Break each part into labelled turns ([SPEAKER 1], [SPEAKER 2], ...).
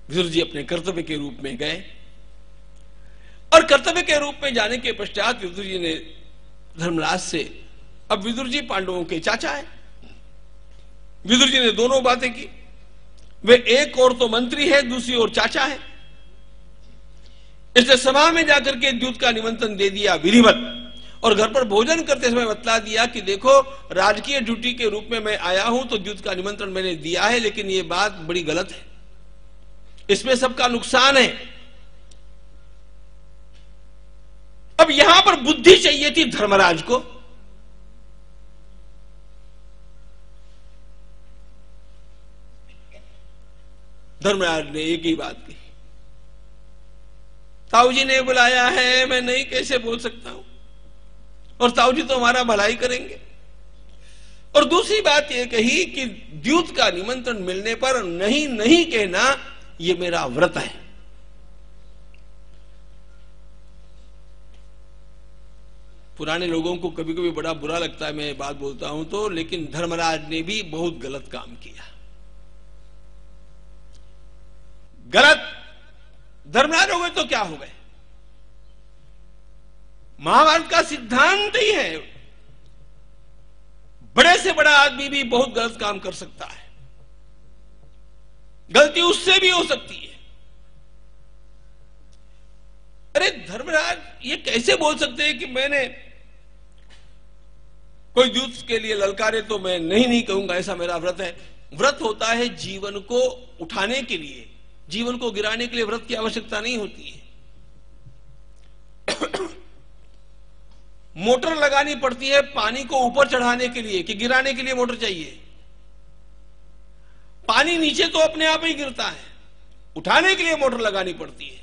[SPEAKER 1] विदुर जी अपने कर्तव्य के रूप में गए और कर्तव्य के रूप में जाने के पश्चात विदुर जी ने धर्मराज से, अब विदुर जी पांडवों के चाचा है, विदुर जी ने दोनों बातें की। वे एक और तो मंत्री है, दूसरी ओर चाचा है। इसने सभा में जाकर के द्यूत का निमंत्रण दे दिया विधिवत, और घर पर भोजन करते समय बतला दिया कि देखो राजकीय ड्यूटी के रूप में मैं आया हूं तो द्यूत का निमंत्रण मैंने दिया है, लेकिन यह बात बड़ी गलत है, इसमें सबका नुकसान है। अब यहां पर बुद्धि चाहिए थी धर्मराज को। धर्मराज ने एक ही बात कही, ताऊ जी ने बुलाया है, मैं नहीं कैसे बोल सकता हूं, और ताऊ जी तो हमारा भलाई करेंगे। और दूसरी बात यह कही कि द्यूत का निमंत्रण मिलने पर नहीं नहीं कहना, यह मेरा व्रत है। पुराने लोगों को कभी कभी बड़ा बुरा लगता है मैं बात बोलता हूं तो, लेकिन धर्मराज ने भी बहुत गलत काम किया। गलत धर्मराज हो गए तो क्या हो गए, महाभारत का सिद्धांत ही है, बड़े से बड़ा आदमी भी बहुत गलत काम कर सकता है, गलती उससे भी हो सकती है। अरे धर्मराज ये कैसे बोल सकते हैं कि मैंने कोई द्यूत के लिए ललकारे तो मैं नहीं नहीं कहूंगा, ऐसा मेरा व्रत है। व्रत होता है जीवन को उठाने के लिए, जीवन को गिराने के लिए व्रत की आवश्यकता नहीं होती है। मोटर लगानी पड़ती है पानी को ऊपर चढ़ाने के लिए, कि गिराने के लिए मोटर चाहिए। पानी नीचे तो अपने आप ही गिरता है, उठाने के लिए मोटर लगानी पड़ती है।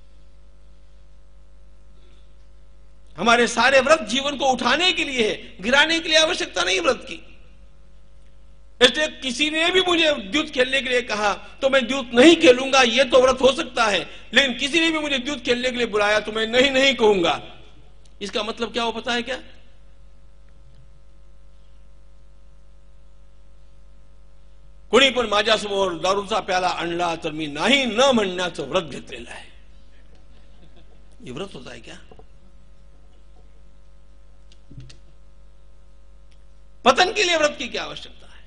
[SPEAKER 1] हमारे सारे व्रत जीवन को उठाने के लिए है, गिराने के लिए आवश्यकता नहीं व्रत की। इसलिए किसी ने भी मुझे द्यूत खेलने के लिए कहा तो मैं द्यूत नहीं खेलूंगा, यह तो व्रत हो सकता है, लेकिन किसी ने भी मुझे द्यूत खेलने के लिए बुलाया तो मैं नहीं नहीं कहूंगा। इसका मतलब क्या हो पता है क्या? कोणी पण माझ्यासमोर दारूचा प्याला आणला तर मी नाही न म्हणण्याचं व्रत घेतलेलं आहे। ये व्रत होता है क्या? पतन के लिए व्रत की क्या आवश्यकता है?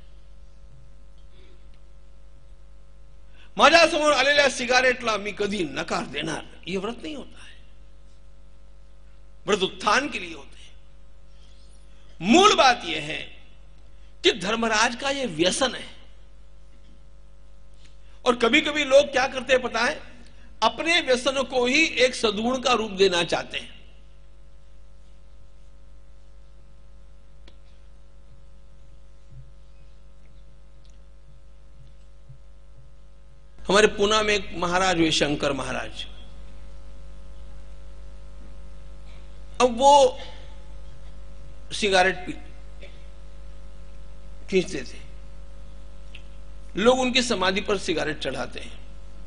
[SPEAKER 1] माझ्यासमोर आलेल्या सिगारेटला मी कधी नकार देणार, यह व्रत नहीं होता है। व्रत उत्थान के लिए होते हैं। मूल बात यह है कि धर्मराज का यह व्यसन है, और कभी कभी लोग क्या करते हैं पता है, अपने व्यसन को ही एक सद्गुण का रूप देना चाहते हैं। हमारे पुणे में एक महाराज हुए, शंकर महाराज। अब वो सिगारेट खींचते थे, लोग उनकी समाधि पर सिगारेट चढ़ाते हैं।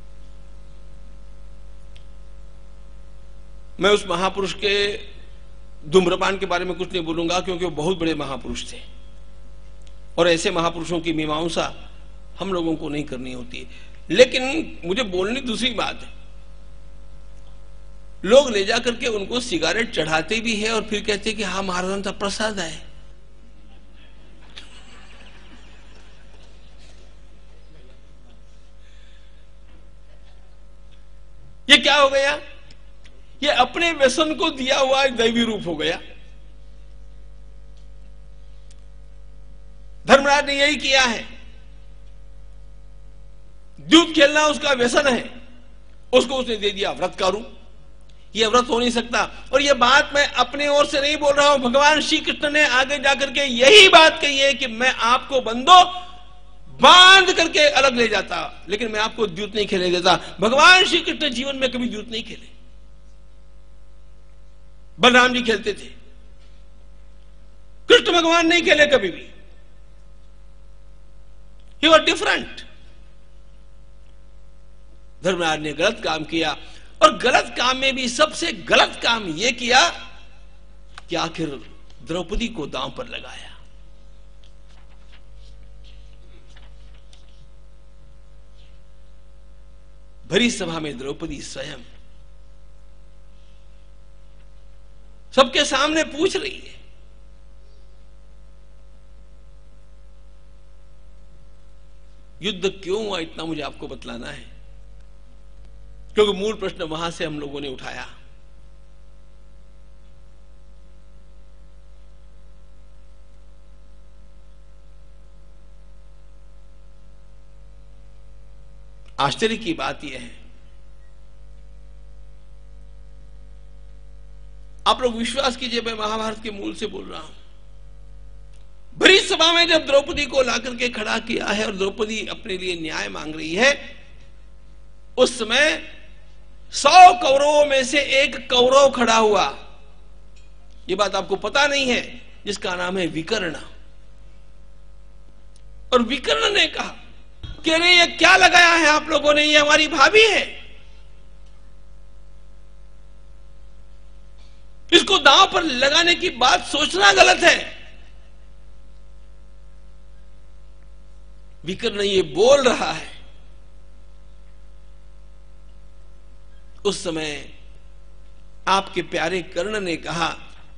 [SPEAKER 1] मैं उस महापुरुष के धूम्रपान के बारे में कुछ नहीं बोलूंगा, क्योंकि वो बहुत बड़े महापुरुष थे, और ऐसे महापुरुषों की मीमांसा हम लोगों को नहीं करनी होती। लेकिन मुझे बोलनी दूसरी बात है, लोग ले जाकर के उनको सिगारेट चढ़ाते भी है और फिर कहते कि हाँ महाराजांचा प्रसाद है। ये क्या हो गया? ये अपने व्यसन को दिया हुआ दैवी रूप हो गया। धर्मराज ने यही किया है। द्यूत खेलना उसका व्यसन है, उसको उसने दे दिया व्रत का रूप। यह व्रत हो नहीं सकता। और यह बात मैं अपने ओर से नहीं बोल रहा हूं, भगवान श्री कृष्ण ने आगे जाकर के यही बात कही है कि मैं आपको बंदो बांध करके अलग ले जाता, लेकिन मैं आपको द्यूत नहीं खेलने देता। भगवान श्री कृष्ण जीवन में कभी द्यूत नहीं खेले। बलराम जी खेलते थे, कृष्ण भगवान नहीं खेले कभी भी। He was different. धर्मराज ने गलत काम किया, और गलत काम में भी सबसे गलत काम यह किया कि आखिर द्रौपदी को दांव पर लगाया। भरी सभा में द्रौपदी स्वयं सबके सामने पूछ रही है, युद्ध क्यों हुआ इतना मुझे आपको बतलाना है, क्योंकि मूल प्रश्न वहां से हम लोगों ने उठाया। आश्चर्य की बात यह है, आप लोग विश्वास कीजिए, मैं महाभारत के मूल से बोल रहा हूं। भरी सभा में जब द्रौपदी को लाकर के खड़ा किया है और द्रौपदी अपने लिए न्याय मांग रही है, उस समय 100 कौरवों में से एक कौरव खड़ा हुआ, यह बात आपको पता नहीं है, जिसका नाम है विकर्ण। और विकर्ण ने कहा कि अरे ये क्या लगाया है आप लोगों ने, ये हमारी भाभी है, इसको दांव पर लगाने की बात सोचना गलत है। विकर्ण ये बोल रहा है, उस समय आपके प्यारे कर्ण ने कहा,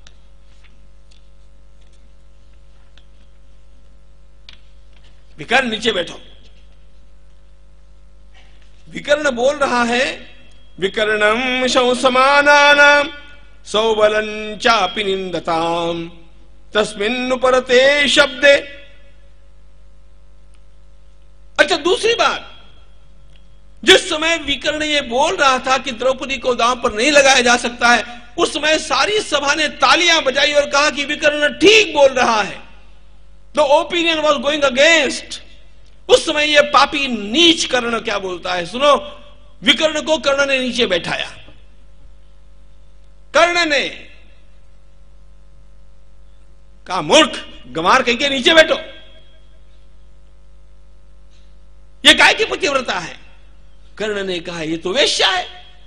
[SPEAKER 1] विकर्ण नीचे बैठो। विकर्ण बोल रहा है, विकर्णम शंसमानानां सौबलं चापि निंदताम तस्मिन् परते शब्दे। अच्छा, दूसरी बात, जिस समय विकर्ण ये बोल रहा था कि द्रौपदी को दांव पर नहीं लगाया जा सकता है, उस समय सारी सभा ने तालियां बजाई और कहा कि विकर्ण ठीक बोल रहा है। The opinion was going against. उस समय ये पापी नीच कर्ण क्या बोलता है, सुनो। विकर्ण को कर्ण ने नीचे बैठाया। कर्ण ने कहा, मूर्ख, गंवार कह के नीचे बैठो, ये काय की पतिव्रता है। कर्ण ने कहा, ये तो वेश्या है।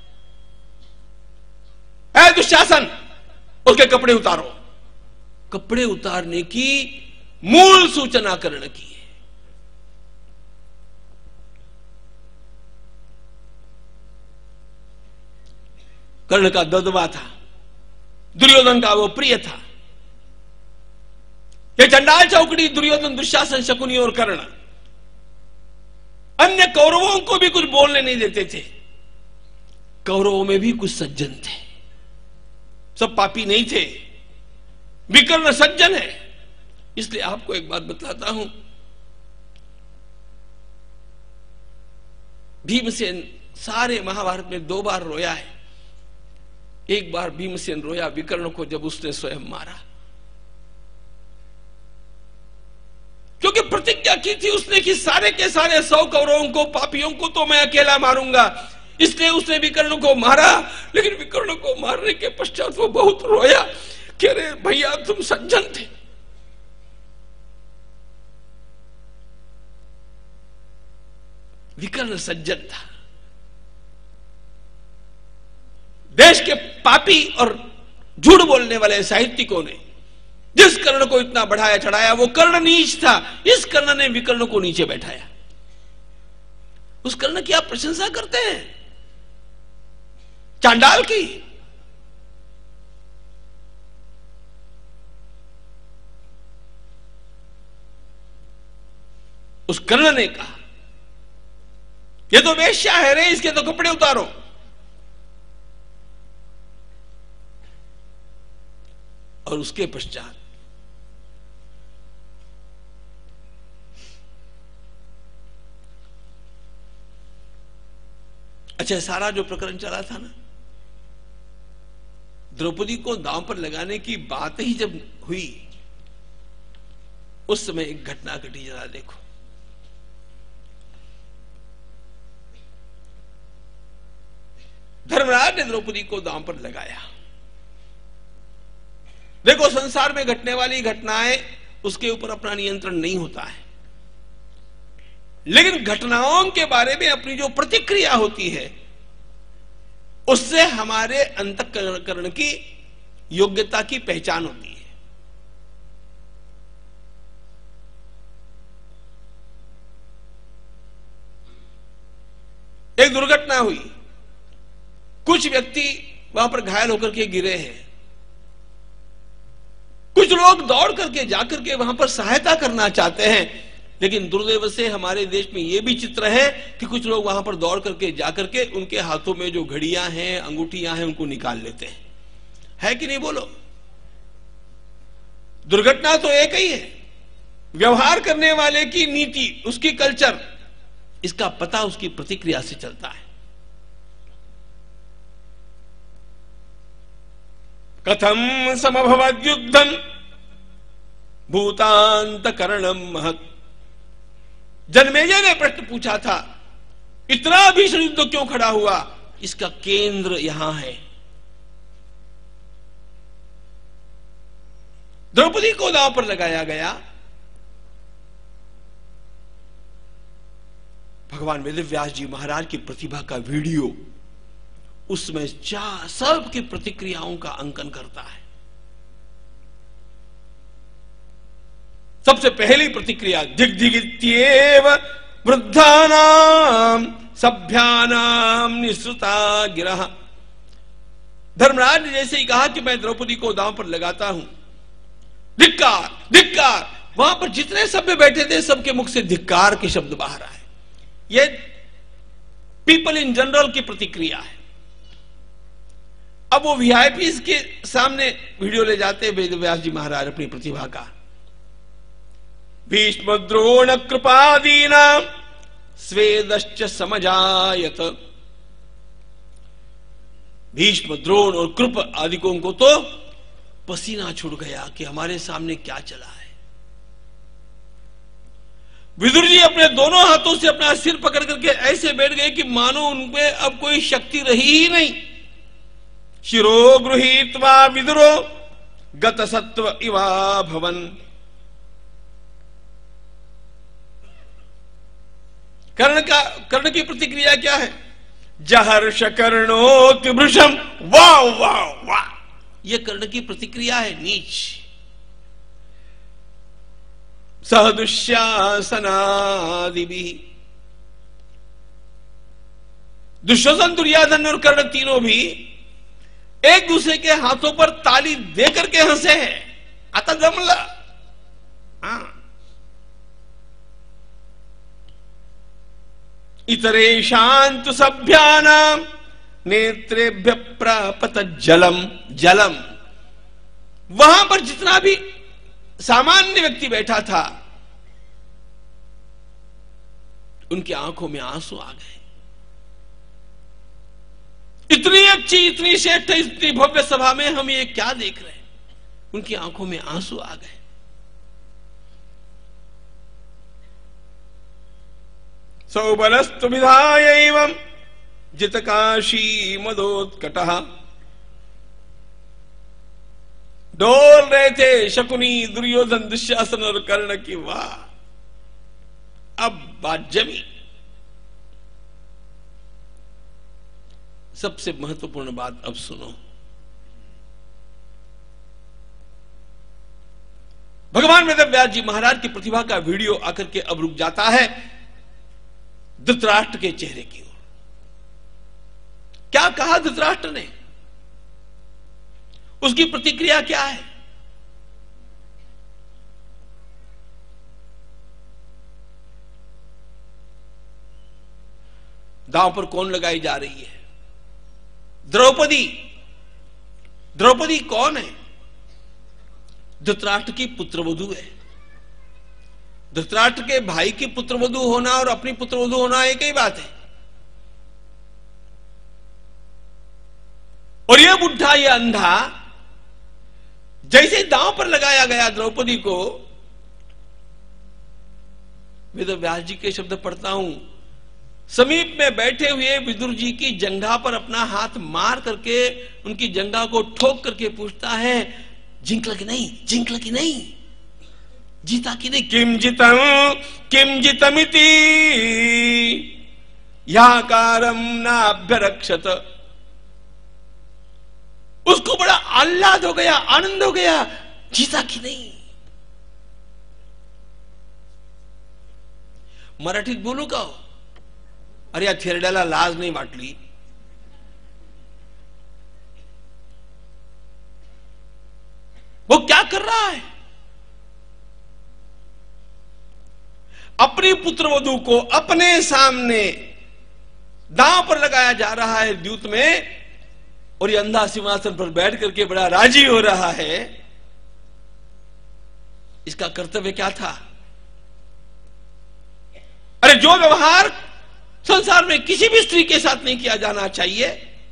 [SPEAKER 1] ऐ दुशासन, उसके कपड़े उतारो। कपड़े उतारने की मूल सूचना कर्ण की है। कर्ण का दबदबा था, दुर्योधन का वो प्रिय था। ये चंडाल चौकड़ी दुर्योधन, दुशासन, शकुनी और कर्ण अन्य कौरवों को भी कुछ बोलने नहीं देते थे। कौरवों में भी कुछ सज्जन थे, सब पापी नहीं थे। विकर्ण सज्जन है। इसलिए आपको एक बात बतलाता हूं, भीमसेन सारे महाभारत में 2 बार रोया है। एक बार भीमसेन रोया विकर्ण को जब उसने स्वयं मारा, क्योंकि प्रतिज्ञा की थी उसने कि सारे के सारे 100 कौरवों को, पापियों को तो मैं अकेला मारूंगा। इसलिए उसने विकर्ण को मारा। लेकिन विकर्ण को मारने के पश्चात वो बहुत रोया कि अरे भैया, तुम सज्जन थे। विकर्ण सज्जन था। देश के पापी और झूठ बोलने वाले साहित्यिकों ने जिस कर्ण को इतना बढ़ाया चढ़ाया, वो कर्ण नीच था। इस कर्ण ने विकर्ण को नीचे बैठाया। उस कर्ण की आप प्रशंसा करते हैं, चांडाल की। उस कर्ण ने कहा, ये तो वेश्या है रे, इसके तो कपड़े उतारो। और उसके पश्चात अच्छा, सारा जो प्रकरण चला था ना, द्रौपदी को दांव पर लगाने की बात ही जब हुई, उस समय एक घटना घटी, जरा देखो। धर्मराज ने द्रौपदी को दांव पर लगाया। देखो, संसार में घटने वाली घटनाएं, उसके ऊपर अपना नियंत्रण नहीं होता है, लेकिन घटनाओं के बारे में अपनी जो प्रतिक्रिया होती है, उससे हमारे अंतःकरण की योग्यता की पहचान होती है। एक दुर्घटना हुई, कुछ व्यक्ति वहां पर घायल होकर के गिरे हैं, कुछ लोग दौड़ करके जाकर के वहां पर सहायता करना चाहते हैं, लेकिन दुर्दैव से हमारे देश में यह भी चित्र है कि कुछ लोग वहां पर दौड़ करके जाकर के उनके हाथों में जो घड़ियां हैं, अंगूठियां हैं, उनको निकाल लेते हैं। है कि नहीं बोलो? दुर्घटना तो एक ही है, व्यवहार करने वाले की नीति, उसकी कल्चर, इसका पता उसकी प्रतिक्रिया से चलता है। कथम समभवद युद्धम भूतांतकरणम महत्। जन्मेजय ने प्रश्न पूछा था, इतना भीषण युद्ध क्यों खड़ा हुआ? इसका केंद्र यहां है। द्रौपदी को दांव पर लगाया गया। भगवान वेदव्यास जी महाराज की प्रतिभा का वीडियो उसमें सब की प्रतिक्रियाओं का अंकन करता है। सबसे पहली प्रतिक्रिया, दिग्दिगित्येव वृद्धानाम सभ्यानाम निःसृता गिरः। धर्मराज ने जैसे ही कहा कि मैं द्रौपदी को दांव पर लगाता हूं, धिक्कार धिक्कार, वहां पर जितने सभ्य बैठे थे सबके मुख से धिक्कार के शब्द बाहर आए। ये पीपल इन जनरल की प्रतिक्रिया है। अब वो वीआईपीज के सामने वीडियो ले जाते हैं वेदव्यास जी महाराज अपनी प्रतिभा का। भीष्म द्रोण कृपादीना स्वेदश्च समजायत। भीष्म द्रोण और कृप आदिकों को तो पसीना छूट गया कि हमारे सामने क्या चला है। विदुर जी अपने दोनों हाथों से अपना सिर पकड़ करके ऐसे बैठ गए कि मानो उनपे अब कोई शक्ति रही ही नहीं। शिरो गृहीत्वा विदुरो गत सत्व इवा भवन। कर्ण की प्रतिक्रिया क्या है? जहर्ष कर्णोत्भृशम। वाह वाह वाह, यह कर्ण की प्रतिक्रिया है, नीच। सह दुश्शासनादिभिः। दुशासन, दुर्योधन और कर्ण तीनों भी एक दूसरे के हाथों पर ताली देकर के हंसे हैं। आता जमला। इतरेषां तु सभ्यानां नेत्रेभ्य प्रापत जलम। जलम, वहां पर जितना भी सामान्य व्यक्ति बैठा था उनकी आंखों में आंसू आ गए। इतनी अच्छी, इतनी श्रेष्ठ, इतनी भव्य सभा में हम ये क्या देख रहे हैं? उनकी आंखों में आंसू आ गए। सौबलस्तु विधाय एवं जितकाशी मदोत्कटः। डोल रहे थे शकुनी, दुर्योधन, दुशासन और कर्ण की। वाह, अब बात जमी। सबसे महत्वपूर्ण बात अब सुनो। भगवान वेदव्यास जी महाराज की प्रतिभा का वीडियो आकर के अब रुक जाता है धृतराष्ट्र के चेहरे की ओर। क्या कहा धृतराष्ट्र ने? उसकी प्रतिक्रिया क्या है? दांव पर कौन लगाई जा रही है? द्रौपदी। द्रौपदी कौन है? धृतराष्ट्र की पुत्रवधू है। धृतराष्ट्र के भाई की पुत्रवधू होना और अपनी पुत्रवधू होना एक ही बात है। और यह बुढ़ा, यह अंधा, जैसे दांव पर लगाया गया द्रौपदी को, वेदव्यास जी के शब्द पढ़ता हूं, समीप में बैठे हुए विदुर जी की जंघा पर अपना हाथ मार करके उनकी जंघा को ठोक करके पूछता है, जिंकला कि नहीं, जिंकला कि नहीं, जीता कि नहीं? किम जितमिति याकारम नाभ्यरक्षत। उसको बड़ा आह्लाद हो गया, आनंद हो गया, जीता कि नहीं। मराठीत बोलू का? अरे या थेरड्याला लाज नाही वाटली? वो क्या कर रहा है? अपनी पुत्रवधू को अपने सामने दांव पर लगाया जा रहा है द्यूत में, और ये अंधा सिंहासन पर बैठ करके बड़ा राजी हो रहा है। इसका कर्तव्य क्या था? अरे जो व्यवहार संसार में किसी भी स्त्री के साथ नहीं किया जाना चाहिए,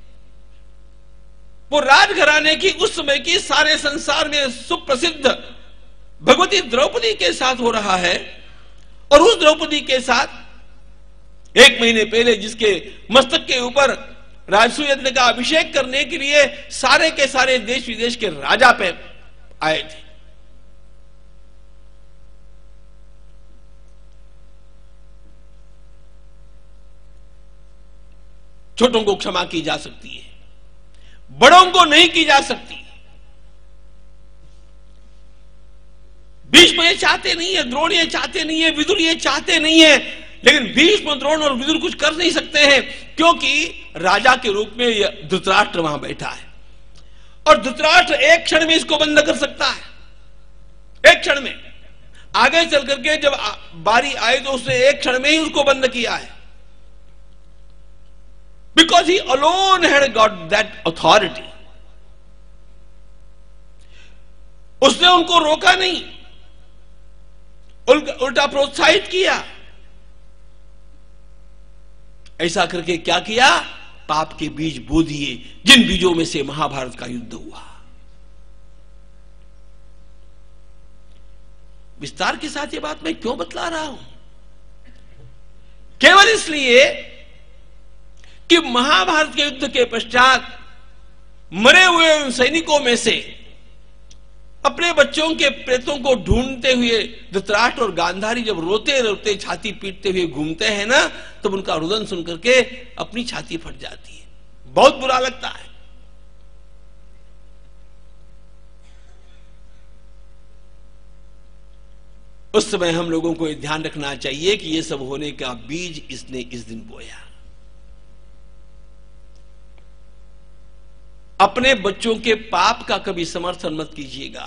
[SPEAKER 1] वो राजघराने की उस समय की सारे संसार में सुप्रसिद्ध भगवती द्रौपदी के साथ हो रहा है। और उस द्रौपदी के साथ 1 महीने पहले जिसके मस्तक के ऊपर राजसूय यज्ञ का अभिषेक करने के लिए सारे के सारे देश विदेश के राजा पे आए थे। छोटों को क्षमा की जा सकती है, बड़ों को नहीं की जा सकती। भीष्म ये चाहते नहीं है, द्रोण ये चाहते नहीं है, विदुर ये चाहते नहीं है, लेकिन भीष्म, द्रोण और विदुर कुछ कर नहीं सकते हैं, क्योंकि राजा के रूप में धृतराष्ट्र वहां बैठा है। और धृतराष्ट्र एक क्षण में इसको बंद कर सकता है, एक क्षण में। आगे चल करके जब बारी आई तो उसने एक क्षण में ही उसको बंद किया है, because he alone had got that authority. उसने उनको रोका नहीं, उल्टा प्रोत्साहित किया। ऐसा करके क्या किया? पाप के बीज बो दिए, जिन बीजों में से महाभारत का युद्ध हुआ। विस्तार के साथ ये बात मैं क्यों बतला रहा हूं? केवल इसलिए कि महाभारत के युद्ध के पश्चात मरे हुए उन सैनिकों में से अपने बच्चों के प्रेतों को ढूंढते हुए धृतराष्ट्र और गांधारी जब रोते रोते छाती पीटते हुए घूमते हैं ना, तब उनका रुदन सुन करके अपनी छाती फट जाती है, बहुत बुरा लगता है। उस समय हम लोगों को यह ध्यान रखना चाहिए कि यह सब होने का बीज इसने इस दिन बोया। अपने बच्चों के पाप का कभी समर्थन मत कीजिएगा।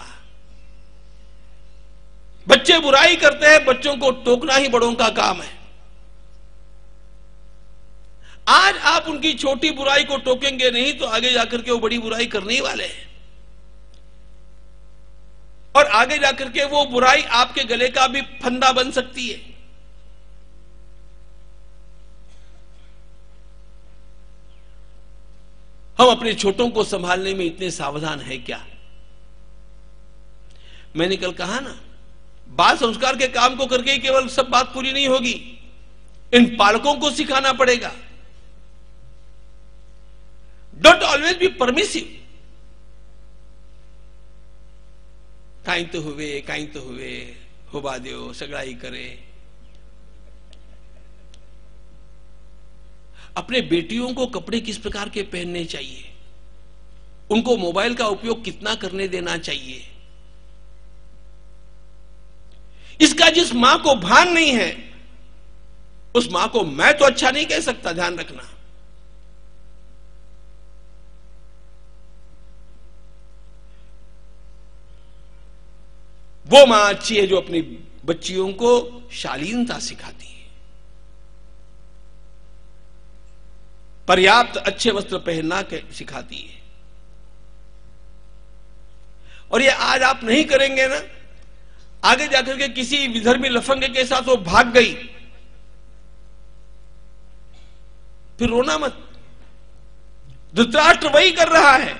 [SPEAKER 1] बच्चे बुराई करते हैं, बच्चों को टोकना ही बड़ों का काम है। आज आप उनकी छोटी बुराई को टोकेंगे नहीं तो आगे जाकर के वो बड़ी बुराई करने ही वाले हैं, और आगे जाकर के वो बुराई आपके गले का भी फंदा बन सकती है। हम अपने छोटों को संभालने में इतने सावधान हैं क्या? मैंने कल कहा ना, बाल संस्कार के काम को करके केवल सब बात पूरी नहीं होगी, इन पालकों को सिखाना पड़ेगा। Don't always be permissive. काई तो हुए होबा दो, सगड़ाई करे। अपने बेटियों को कपड़े किस प्रकार के पहनने चाहिए, उनको मोबाइल का उपयोग कितना करने देना चाहिए, इसका जिस मां को भान नहीं है, उस मां को मैं तो अच्छा नहीं कह सकता। ध्यान रखना, वो मां अच्छी है जो अपनी बच्चियों को शालीनता सिखाती है, पर्याप्त अच्छे वस्त्र पहनना सिखाती है। और ये आज आप नहीं करेंगे ना, आगे जाकर के किसी विधर्मी लफंगे के साथ वो भाग गई, फिर रोना मत। धृतराष्ट्र वही कर रहा है।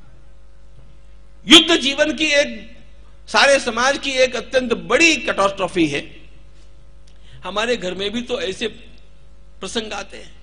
[SPEAKER 1] युद्ध जीवन की एक, सारे समाज की एक अत्यंत बड़ी कैटास्ट्रॉफी है। हमारे घर में भी तो ऐसे प्रसंग आते हैं।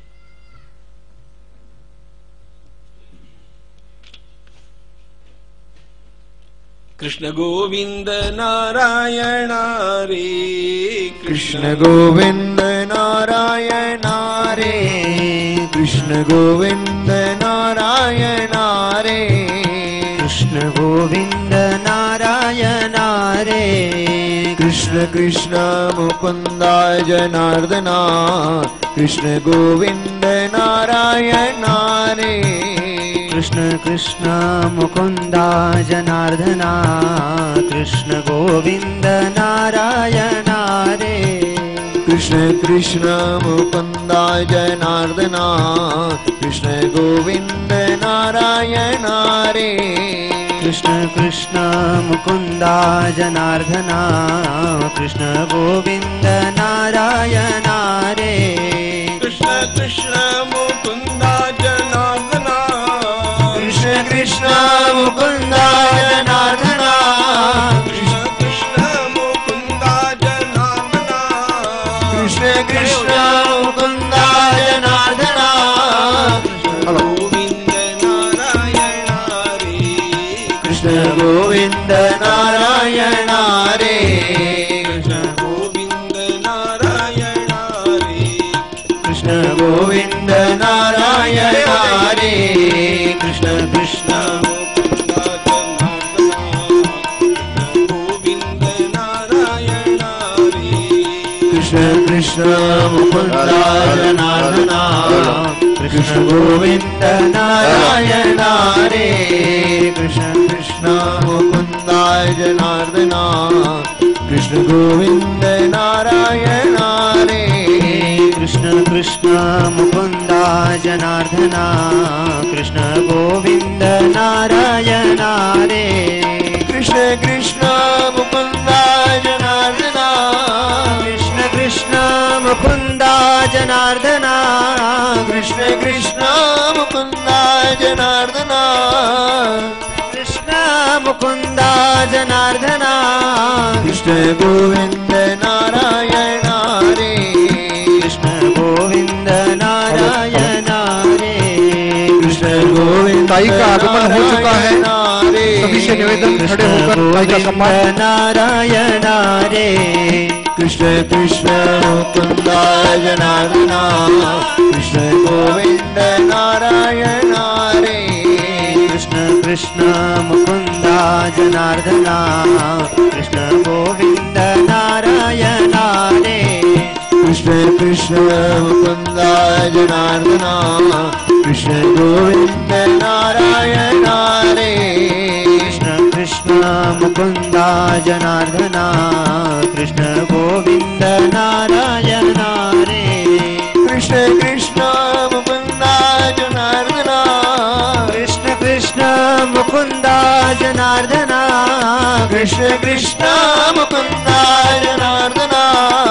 [SPEAKER 1] कृष्ण गोविंद नारायण रे,
[SPEAKER 2] कृष्ण गोविंद नारायण रे, कृष्ण गोविंद नारायण रे, कृष्ण गोविंद नारायण रे, कृष्ण कृष्ण मुकुंद जनार्दना कृष्ण गोविंद नारायण हरे
[SPEAKER 3] कृष्ण कृष्ण मुकुंद जनार्दना कृष्ण गोविंद नारायण हरे
[SPEAKER 2] कृष्ण कृष्ण मुकुंद जनार्दना कृष्ण गोविंद नारायण हरे
[SPEAKER 3] कृष्ण कृष्ण मुकुंद जनार्दना कृष्ण गोविंद नारायण हरे
[SPEAKER 1] कृष्ण कृष्ण मुकुंद जनार्दना
[SPEAKER 2] कृष्ण कृष्ण मुकुंद जनार्दना
[SPEAKER 1] कृष्ण कृष्ण मुकुंद जनार्दना
[SPEAKER 2] कृष्ण कृष्ण मुकुंद जनार्दना
[SPEAKER 1] गोविंद नारायण हरे
[SPEAKER 2] कृष्ण गोविंद नारायण हरे
[SPEAKER 1] कृष्ण गोविंद नारायण हरे
[SPEAKER 2] कृष्ण गोविंद नारायण हरे कृष्ण कृष्ण
[SPEAKER 1] मुकुंद जनार्दना
[SPEAKER 2] कृष्ण गोविंद नारायण हरे कृष्ण कृष्ण मुकुंद जनार्दना कृष्ण गोविंद नारायण हरे
[SPEAKER 3] कृष्ण कृष्ण मुकुंद जनार्दना कृष्ण गोविंद नारायण हरे
[SPEAKER 2] कृष्ण कृष्ण मुकुंद जनार्दना
[SPEAKER 3] कृष्ण कृष्ण मुकुंद जनार्दना
[SPEAKER 2] कृष्ण कृष्ण मुकुंद जनार्दना
[SPEAKER 3] कृष्ण मुकुंद जनार्दना
[SPEAKER 2] कृष्ण गोविंद नारायण हरे
[SPEAKER 3] कृष्ण गोविंद नारायण हरे
[SPEAKER 2] कृष्ण गोविंद
[SPEAKER 4] ताई का आगमन हो चुका है। सभी से निवेदन खड़े होकर ताई का सम्मान।
[SPEAKER 3] नारायण हरे
[SPEAKER 2] कृष्ण कृष्ण मुकुंद जनार्दना कृष्ण गोविंद नारायण हरे
[SPEAKER 3] कृष्ण कृष्ण मुकुंद जनार्दना कृष्ण गोविंद नारायण हरे
[SPEAKER 2] कृष्ण कृष्ण मुकुंद जनार्दना कृष्ण गोविंद नारायण हरे
[SPEAKER 3] कृष्ण कृष्ण मुकुंद जनार्दना कृष्ण गोविंद नारायण हरे
[SPEAKER 2] कृष्ण कृष्ण मुकुंद जनार्दना
[SPEAKER 3] कृष्ण कृष्ण मुकुंद जनार्दना
[SPEAKER 2] कृष्ण कृष्ण मुकुंद जनार्दना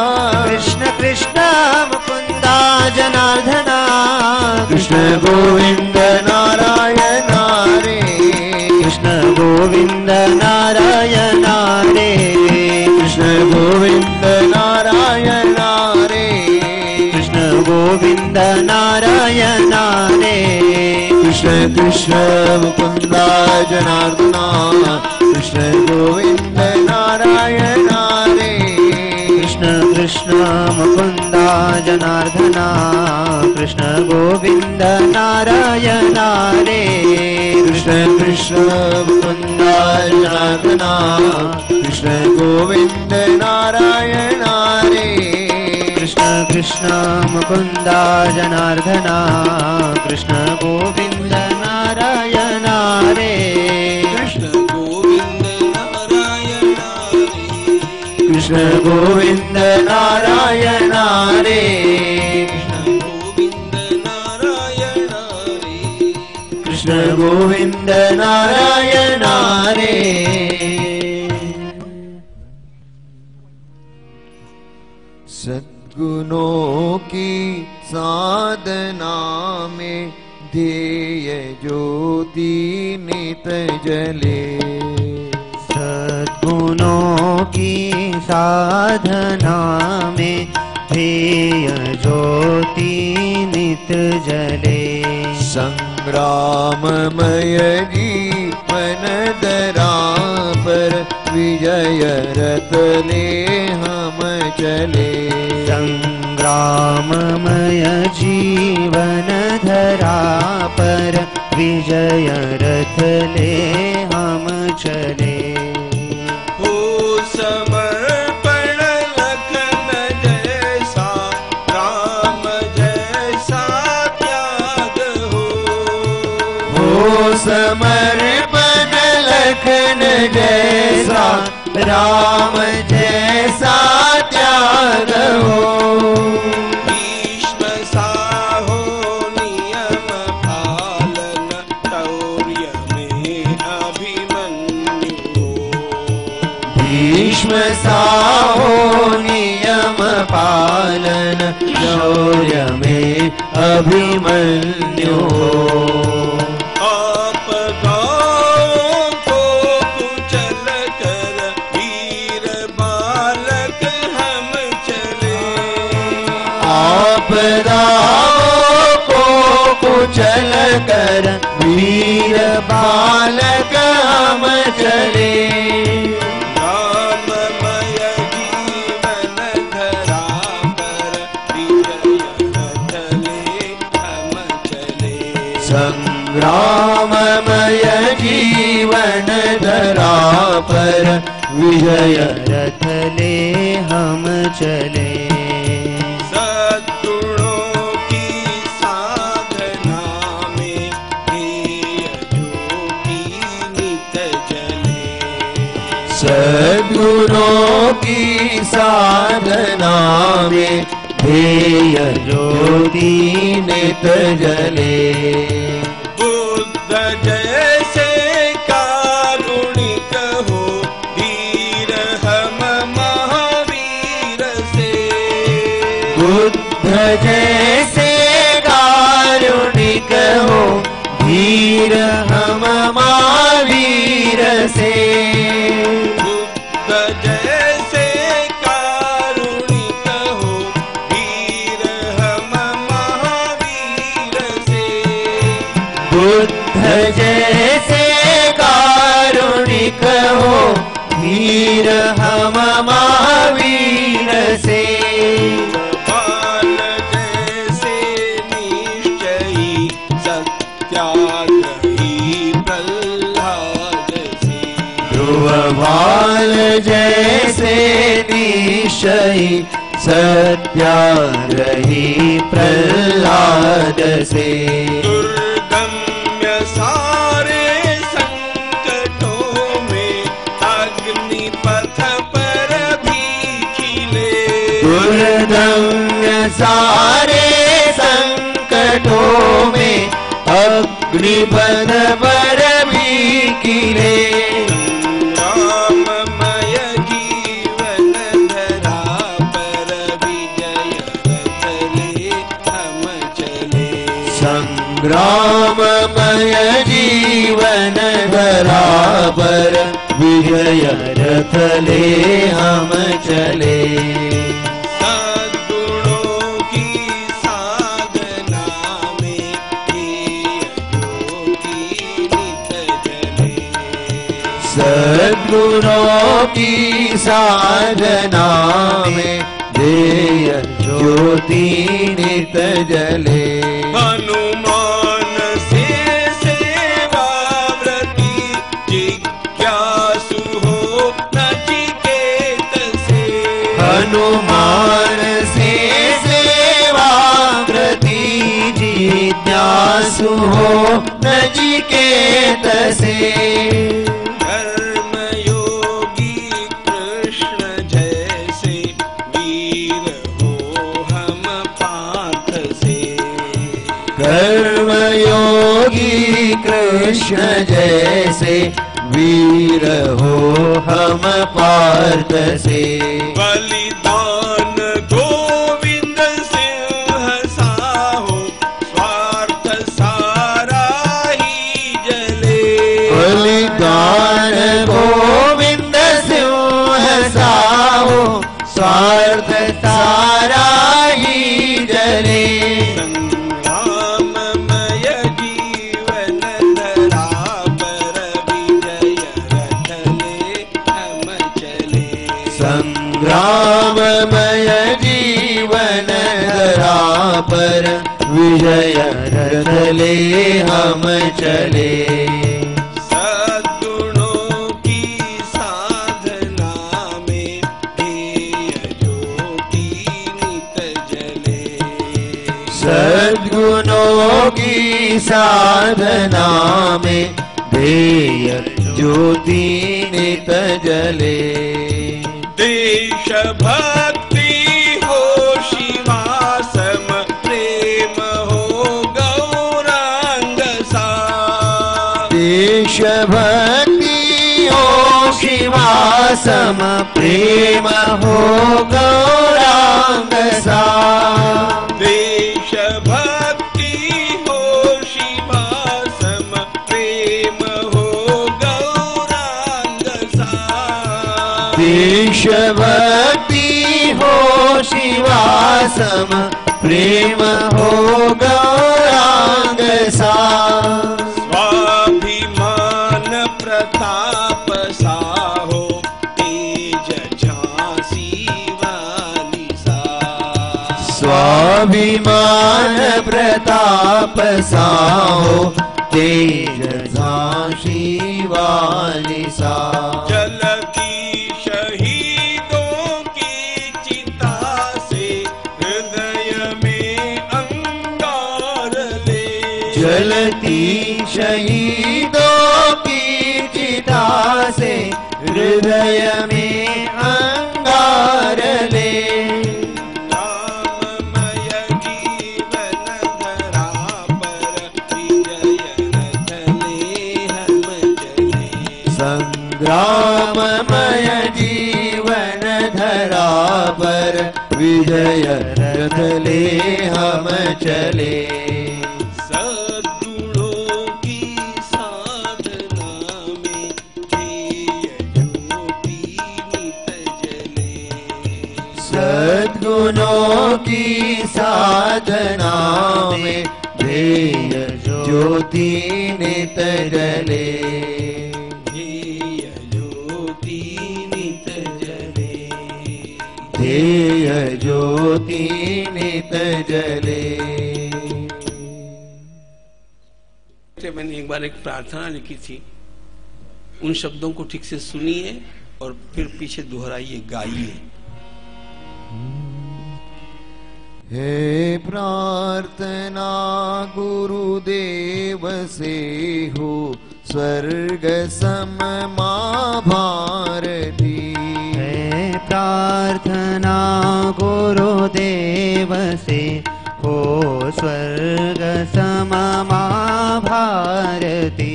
[SPEAKER 3] कृष्ण कृष्ण मुकुंद जनार्दना
[SPEAKER 2] कृष्ण गोविंद नारायण हरे
[SPEAKER 3] कृष्ण गोविंद नारायण हरे
[SPEAKER 2] कृष्ण गोविंद नारायण हरे
[SPEAKER 3] कृष्ण गोविंद नारायण हरे
[SPEAKER 2] कृष्ण कृष्ण मुकुंद जनार्दना कृष्ण गोविंद नारायण हरे
[SPEAKER 3] कृष्ण कृष्ण मुकुंद जनार्दना कृष्ण गोविंद नारायण हरे
[SPEAKER 2] कृष्ण कृष्ण मुकुंद जनार्दना कृष्ण गोविंद नारायण हरे
[SPEAKER 3] कृष्ण कृष्ण मुकुंद जनार्दना कृष्ण गोविंद नारायण हरे
[SPEAKER 1] कृष्ण गोविंद नारायण हरे
[SPEAKER 2] कृष्ण गोविंद नारायण हरे
[SPEAKER 1] गोविंद नारायण हरे
[SPEAKER 2] कृष्ण गोविंद नारायण हरे सद्गुणों की साधना में ध्येय ज्योति नित जले
[SPEAKER 3] सद्गुणों की साधना में ध्येय ज्योति नित जले
[SPEAKER 2] संग्राममय जीवन दरा पर विजय रथ ले हम चले
[SPEAKER 3] संग्राममय जीवन धरा पर विजय रथ ले हम चले
[SPEAKER 1] हो समर्पण
[SPEAKER 2] समर्पण लखन जैसा राम जैसा त्याग हो।
[SPEAKER 1] भीष्म साहो नियम पालन शौर्य में अभिमन्यु।
[SPEAKER 2] भीष्म साहो नियम पालन शौर्य में अभिमन्यु।
[SPEAKER 1] आपदाओं को कुचल कर वीर बालक हम चले।
[SPEAKER 2] आपदाओं को कुचल कर वीर बालक हम चले।
[SPEAKER 1] राममय जीवन धरा पर विजय रथ ले हम चले।
[SPEAKER 2] संग्राममय जीवन धरा पर विजय
[SPEAKER 3] रथ ले हम चले।
[SPEAKER 1] सद्गुणों की साधना में ध्येय ज्योति नित जले।
[SPEAKER 2] सद्गुणों की साधना में ध्येय ज्योति नित जले।
[SPEAKER 1] बुद्ध जैसे कारुणिक हो धीर हम महावीर से।
[SPEAKER 2] बुद्ध जैसे कारुणिक हो धीर हम महावीर से।
[SPEAKER 1] बुद्ध जैसे कारुणिक हो धीर हम महावीर से।
[SPEAKER 2] बुद्ध जैसे कारुणिक हो धीर हम महावीर से।
[SPEAKER 1] बाल जैसे निश्चयी सत्याग्रही प्रहलाद से।
[SPEAKER 2] ध्रुव बाल जैसे निश्चयी सत्याग्रही प्रहलाद से।
[SPEAKER 1] दुर्गम्य सारे संकटों में अग्निपथ पर भी खिले।
[SPEAKER 2] दुर्गम्य सारे संकटों में अग्निपथ पर भी खिले।
[SPEAKER 1] राममय जीवन धरा पर विजय रथ ले हम चले।
[SPEAKER 2] संग्राममय जीवन धरा पर विजय रथ ले हम चले।
[SPEAKER 1] सद्गुणों की साधना में ध्येय ज्योति नित जले।
[SPEAKER 2] सद्गुणों की साधना में ध्येय ज्योति नित जले।
[SPEAKER 1] हनुमान से सेवाव्रती जिज्ञासु हो नचिकेत से।
[SPEAKER 2] हनुमान से सेवाव्रती जिज्ञासु हो नचिकेत से।
[SPEAKER 1] कर्मयोगी कृष्ण जैसे वीर हो हम पार्थ से।
[SPEAKER 2] कर्मयोगी कृष्ण जैसे वीर हो हम पार्थ से।
[SPEAKER 1] बलिदान गोविंद सिंह साहो स्वार्थ सारा ही जले।
[SPEAKER 2] बलिदान गोविंद सिंह साहो स्वार्थ सारा ही जले।
[SPEAKER 1] संग्राममय जीवन धरा पर विजय रथ ले हम चले।
[SPEAKER 2] संग्राममय जीवन धरा पर विजय रथ ले हम चले।
[SPEAKER 1] सद्गुणों की साधना में ध्येय ज्योति नित जले।
[SPEAKER 2] सद्गुणों की साधना में ध्येय ज्योति नित जले।
[SPEAKER 1] देश भक्ति हो शिवा सम प्रेम हो गौरांग सा।
[SPEAKER 2] देश भक्ति हो शिवा सम प्रेम हो गौरांग सा।
[SPEAKER 1] देश भक्ति हो शिवा सम प्रेम हो गौरांग सा।
[SPEAKER 2] देश भक्ति हो शिवा सम प्रेम हो गौरांग सा।
[SPEAKER 1] स्वाभिमान प्रताप सा हो तेज झांसी वाली सा।
[SPEAKER 2] स्वाभिमान प्रताप सा हो तेज झांसी वाली सा।
[SPEAKER 1] जलती शहीदों की चिता से हृदय में अंगार ले।
[SPEAKER 2] जलती शहीदों की चिता से हृदय में अंगार ले।
[SPEAKER 1] राममय जीवन धरा पर विजय रथ ले हम चले।
[SPEAKER 2] संग्राममय जीवन धरा पर विजय रथ ले हम चले।
[SPEAKER 1] सद्गुणों की साधना में ध्येय ज्योति नित जले।
[SPEAKER 2] सद्गुणों की साधना में ध्येय ज्योति नित जले।
[SPEAKER 1] ध्येय ज्योति नित जले।
[SPEAKER 2] ध्येय ज्योति नित जले।
[SPEAKER 1] मैंने एक बार एक प्रार्थना लिखी थी, उन शब्दों को ठीक से सुनिए और फिर पीछे दोहराइए, गाइए।
[SPEAKER 2] हे प्रार्थना गुरुदेव से हो स्वर्ग सम मां भारती।
[SPEAKER 3] है प्रार्थना गुरुदेव से हो स्वर्ग सम मां भारती।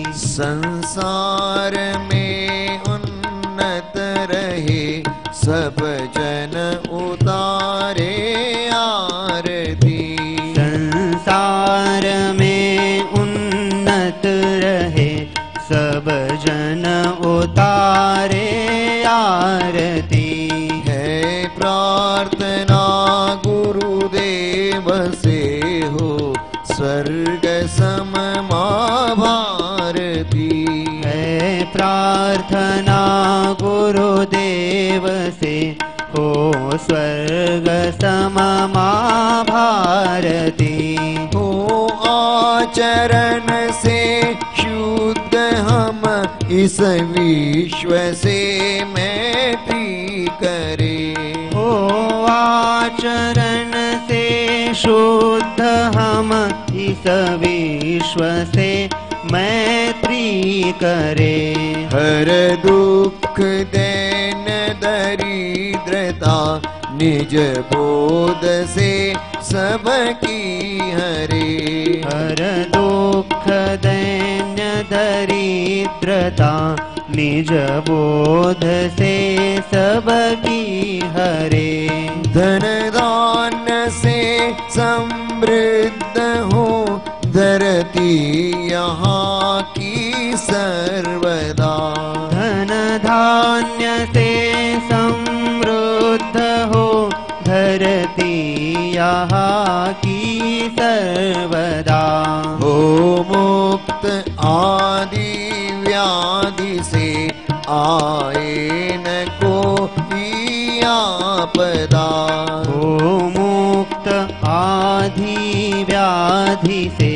[SPEAKER 2] संसार में उन्नत रहे सब जन उतारे आरती।
[SPEAKER 3] संसार में उन्नत रहे सब जन उतारे आरती।
[SPEAKER 2] है प्रार्थना गुरुदेव से हो स्वर्ग सम मां भारती।
[SPEAKER 3] है प्रार्थना गुरुदेव से हो स्वर्ग सम मां भारती।
[SPEAKER 2] हो आचरण से शुद्ध हम इस विश्व से मैत्री करे।
[SPEAKER 3] हो आचरण से शुद्ध हम इस विश्व से मैत्री करे।
[SPEAKER 2] हर दुख दैन दरिद्रता निज बोध से सबकी हरे।
[SPEAKER 3] हर दुख दैन्य दरिद्रता निज बोध से सबकी हरे।
[SPEAKER 2] धन दान से समृद्ध हो धरती यहाँ की सर्वदा।
[SPEAKER 3] धन धान्य से समृद्ध हो धरती यहाँ की सर्वदा।
[SPEAKER 2] हो मुक्त आदि व्याधि से आए न कोई आपदा।
[SPEAKER 3] हो मुक्त आदि व्याधि से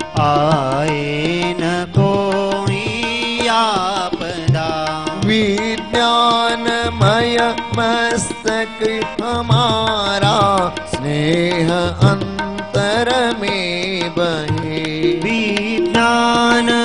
[SPEAKER 3] आए न कोई आपदा।
[SPEAKER 2] विज्ञानमय मस्तक हमारा स्नेह अंतर में बहे।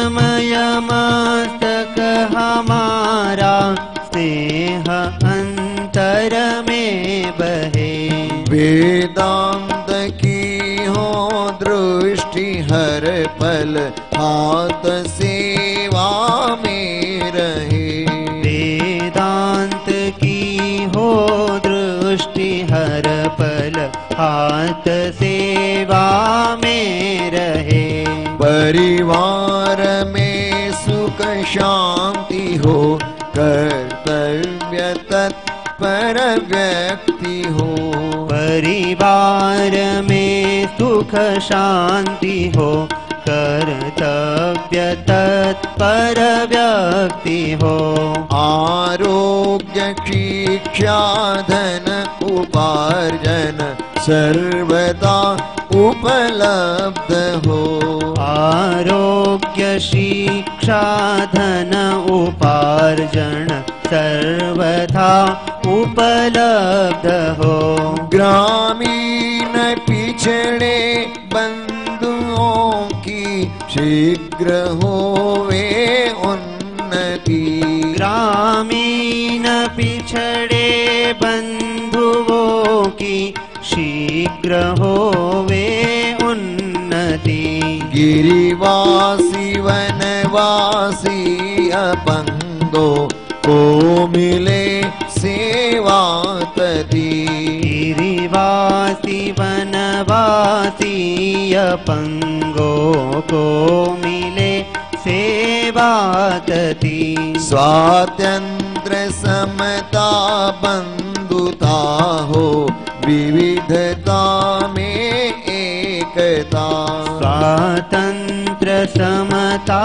[SPEAKER 3] समय मस्तक हमारा स्नेह अंतर में बहे।
[SPEAKER 2] वेदांत की हो दृष्टि हर पल हाथ सेवा में रहे।
[SPEAKER 3] वेदांत की हो दृष्टि हर पल हाथ सेवा में रहे।
[SPEAKER 2] परिवार में सुख शांति हो कर्तव्य तत्पर व्यक्ति हो।
[SPEAKER 3] परिवार में सुख शांति हो कर्तव्य तत्पर व्यक्ति हो।
[SPEAKER 2] आरोग्य शिक्षा धन उपार्जन सर्वदा उपलब्ध हो।
[SPEAKER 3] आरोग्य शिक्षा धन उपार्जन सर्वथा उपलब्ध हो।
[SPEAKER 2] ग्रामीण पिछड़े बंधुओं की शीघ्र होवे उन्नति।
[SPEAKER 3] ग्रामीण पिछड़े बंधुओं की शीघ्र होवे उन्नति।
[SPEAKER 2] गिरिवासी वनवासी अपंगों को मिले सेवा तति।
[SPEAKER 3] गिरिवासी वनवासी अपंगों को मिले सेवा तति।
[SPEAKER 2] स्वातंत्र्य समता बंधुता हो विविधता में एकता।
[SPEAKER 3] स्वातंत्र्य समता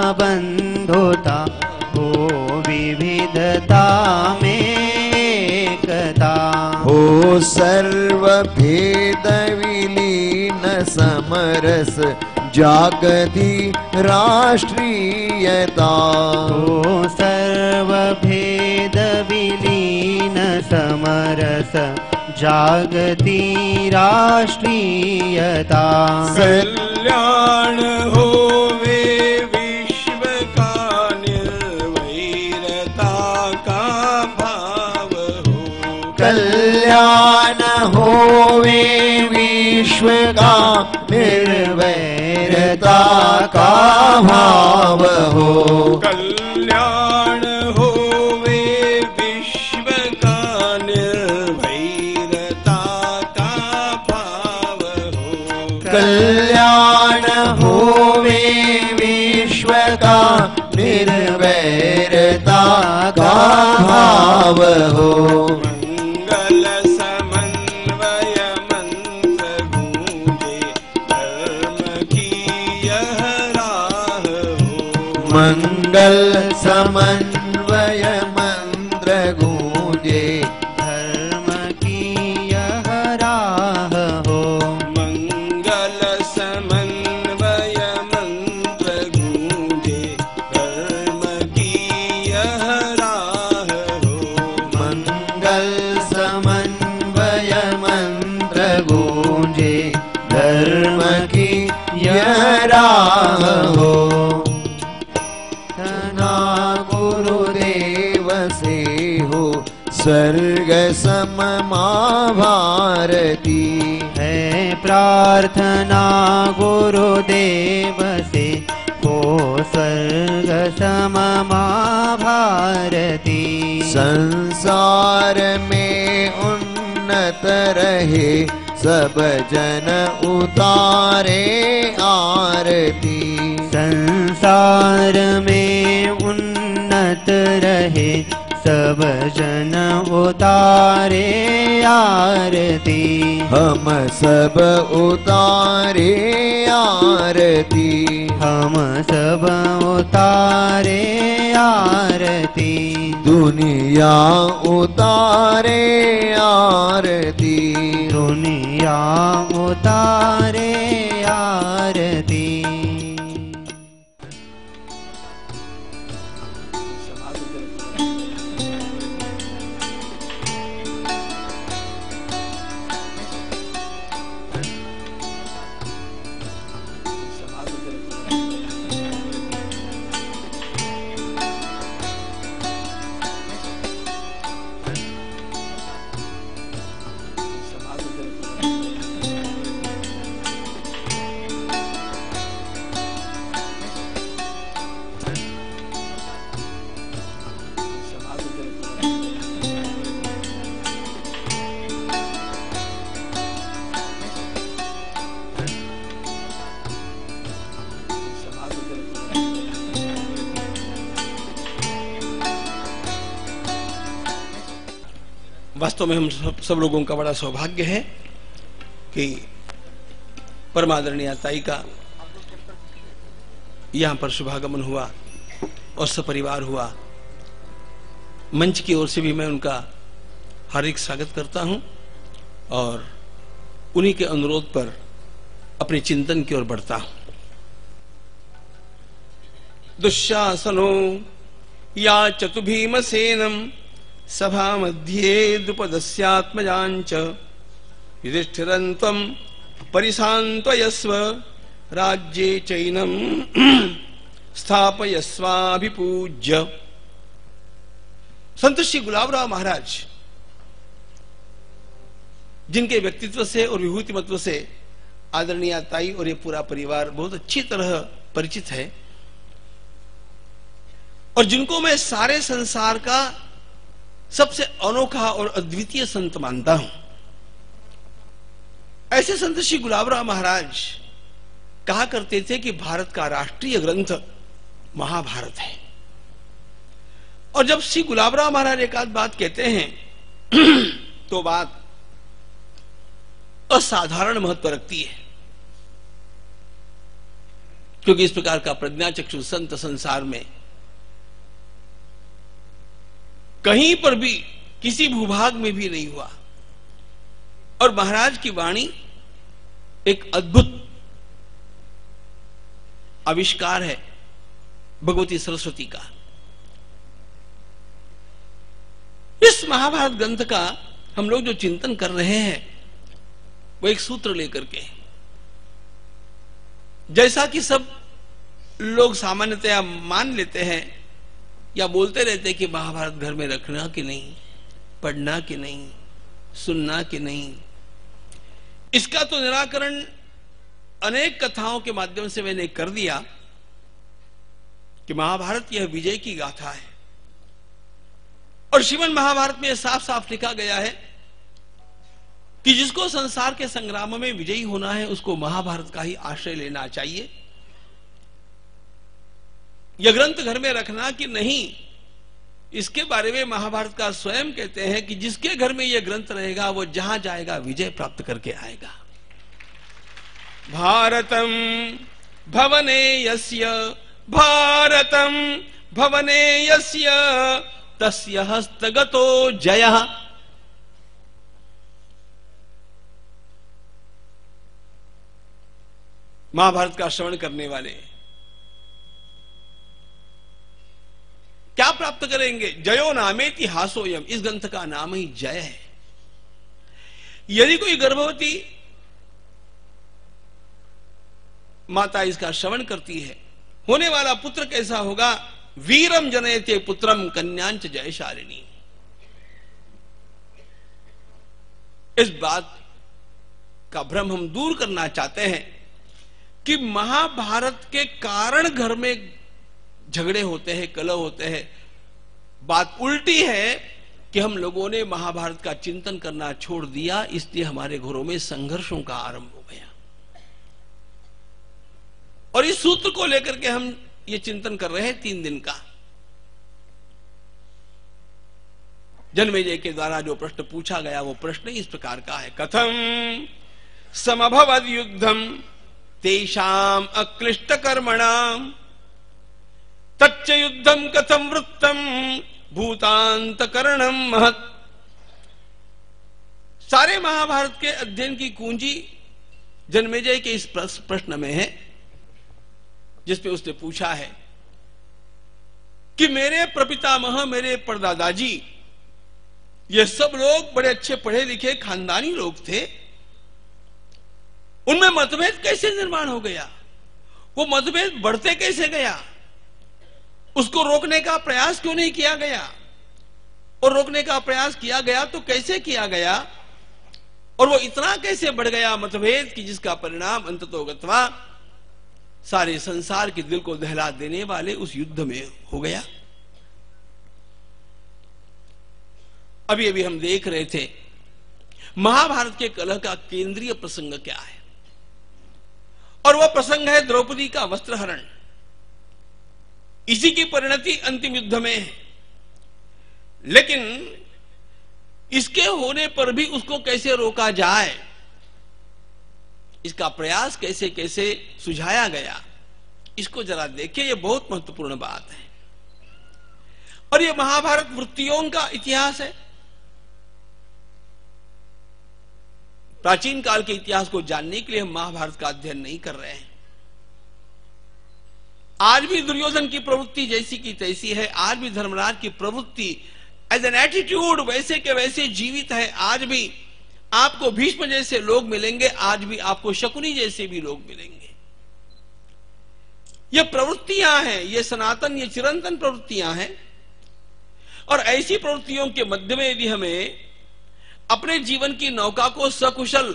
[SPEAKER 3] बंधुता हो विविधता में एकता।
[SPEAKER 2] हो सर्व भेद विलीन समरस जागती राष्ट्रीयता।
[SPEAKER 3] हो सर्व भेद विलीन समरस जागती राष्ट्रीयता।
[SPEAKER 1] कल्याण होवे विश्व का निर्वैरता का भाव हो।
[SPEAKER 2] कल्याण होवे विश्व का निर्वैरता का भाव हो।
[SPEAKER 1] कल्याण होवे विश्व का निर्भैरता का भाव हो।
[SPEAKER 2] कल्याण होवे विश्व का निर्वैरता का भाव हो।
[SPEAKER 1] मंगल समन्वय मंत्र गूंजे धर्म की यह राह हो।
[SPEAKER 2] मंगल समन्वय मंत्र गूंजे
[SPEAKER 3] धर्म की यह राह हो।
[SPEAKER 1] मंगल समन्वय मंत्र गूंजे धर्म की यह राह हो।
[SPEAKER 2] मंगल समन्वय मंत्र गूंजे धर्म की यह राह हो। तना गुरुदेव से हो स्वर्ग सम मां भारती।
[SPEAKER 3] है प्रार्थना गुरुदेव से हो स्वर्ग सम मां भारती।
[SPEAKER 2] संसार में उन्नत रहे सब जन उतारे आरती।
[SPEAKER 3] संसार में उन्नत रहे सब जन उतारे आरती।
[SPEAKER 2] हम सब उतारे आरती।
[SPEAKER 3] हम सब उतारे आरती।
[SPEAKER 2] दुनिया उतारे आरती।
[SPEAKER 3] दुनिया उतारे आरती।
[SPEAKER 1] वास्तव में हम सब लोगों का बड़ा सौभाग्य है कि परमादरणीय ताई का यहां पर शुभागमन हुआ और सपरिवार हुआ। मंच की ओर से भी मैं उनका हार्दिक स्वागत करता हूं और उन्हीं के अनुरोध पर अपने चिंतन की ओर बढ़ता हूं। दुःशासनो या चतुभीमसेनम सभा मध्ये द्रुपदस्यात्मजांच युधिष्ठिरन्त्वं परिशान्तयस्व राज्ये चैनं स्थापयस्वाभिपूज्य। संत श्री गुलाबराव महाराज जिनके व्यक्तित्व से और विभूतिमत्व से आदरणीय ताई और ये पूरा परिवार बहुत अच्छी तरह परिचित है और जिनको मैं सारे संसार का सबसे अनोखा और अद्वितीय संत मानता हूं, ऐसे संत श्री गुलाबराव महाराज कहा करते थे कि भारत का राष्ट्रीय ग्रंथ महाभारत है। और जब श्री गुलाबराव महाराज एक आध बात कहते हैं तो बात असाधारण महत्व रखती है, क्योंकि इस प्रकार का प्रज्ञाचक्षु संत संसार में कहीं पर भी किसी भूभाग में भी नहीं हुआ। और महाराज की वाणी एक अद्भुत आविष्कार है भगवती सरस्वती का। इस महाभारत ग्रंथ का हम लोग जो चिंतन कर रहे हैं वो एक सूत्र लेकर के, जैसा कि सब लोग सामान्यतया मान लेते हैं या बोलते रहते हैं कि महाभारत घर में रखना कि नहीं, पढ़ना कि नहीं, सुनना कि नहीं, इसका तो निराकरण अनेक कथाओं के माध्यम से मैंने कर दिया कि महाभारत यह विजय की गाथा है। और श्रीमद् महाभारत में साफ साफ लिखा गया है कि जिसको संसार के संग्राम में विजयी होना है उसको महाभारत का ही आश्रय लेना चाहिए। यह ग्रंथ घर में रखना कि नहीं, इसके बारे में महाभारत का स्वयं कहते हैं कि जिसके घर में यह ग्रंथ रहेगा वो जहां जाएगा विजय प्राप्त करके आएगा। भारतम भवने यस्य, भारतम भवने यस्य तस्य हस्तगतो जयः। महाभारत का श्रवण करने वाले क्या प्राप्त करेंगे? जयो नामेति हासोयम, इस ग्रंथ का नाम ही जय है। यदि कोई गर्भवती माता इसका श्रवण करती है, होने वाला पुत्र कैसा होगा? वीरम जनयते पुत्रम कन्यांच जयशालिनी। इस बात का भ्रम हम दूर करना चाहते हैं कि महाभारत के कारण घर में झगड़े होते हैं, कलह होते हैं। बात उल्टी है कि हम लोगों ने महाभारत का चिंतन करना छोड़ दिया, इसलिए हमारे घरों में संघर्षों का आरंभ हो गया। और इस सूत्र को लेकर के हम ये चिंतन कर रहे हैं 3 दिन का। जन्मेजय के द्वारा जो प्रश्न पूछा गया वो प्रश्न इस प्रकार का है, कथम समभवद युद्धम तेषाम अक्लिष्ट कर्मणाम तच्च युद्धम कथम वृत्तम भूतांतकरणम महत्। सारे महाभारत के अध्ययन की कुंजी जन्मेजय के इस प्रश्न में है, जिसमें उसने पूछा है कि मेरे प्रपितामह, मेरे परदादाजी, ये सब लोग बड़े अच्छे पढ़े लिखे खानदानी लोग थे, उनमें मतभेद कैसे निर्माण हो गया? वो मतभेद बढ़ते कैसे गया? उसको रोकने का प्रयास क्यों नहीं किया गया? और रोकने का प्रयास किया गया तो कैसे किया गया? और वो इतना कैसे बढ़ गया मतभेद कि जिसका परिणाम अंततोगत्वा सारे संसार के दिल को दहला देने वाले उस युद्ध में हो गया। अभी अभी हम देख रहे थे महाभारत के कलह का केंद्रीय प्रसंग क्या है, और वह प्रसंग है द्रौपदी का वस्त्रहरण। इसी की परिणति अंतिम युद्ध में है। लेकिन इसके होने पर भी उसको कैसे रोका जाए, इसका प्रयास कैसे कैसे सुझाया गया, इसको जरा देखिए। यह बहुत महत्वपूर्ण बात है और यह महाभारत वृत्तियों का इतिहास है। प्राचीन काल के इतिहास को जानने के लिए हम महाभारत का अध्ययन नहीं कर रहे हैं। आज भी दुर्योधन की प्रवृत्ति जैसी की तैसी है, आज भी धर्मराज की प्रवृत्ति एज एन एटीट्यूड वैसे के वैसे जीवित है। आज भी आपको भीष्म जैसे लोग मिलेंगे, आज भी आपको शकुनी जैसे भी लोग मिलेंगे। ये प्रवृत्तियां हैं, ये सनातन, ये चिरंतन प्रवृत्तियां हैं। और ऐसी प्रवृत्तियों के मध्य में यदि हमें अपने जीवन की नौका को सकुशल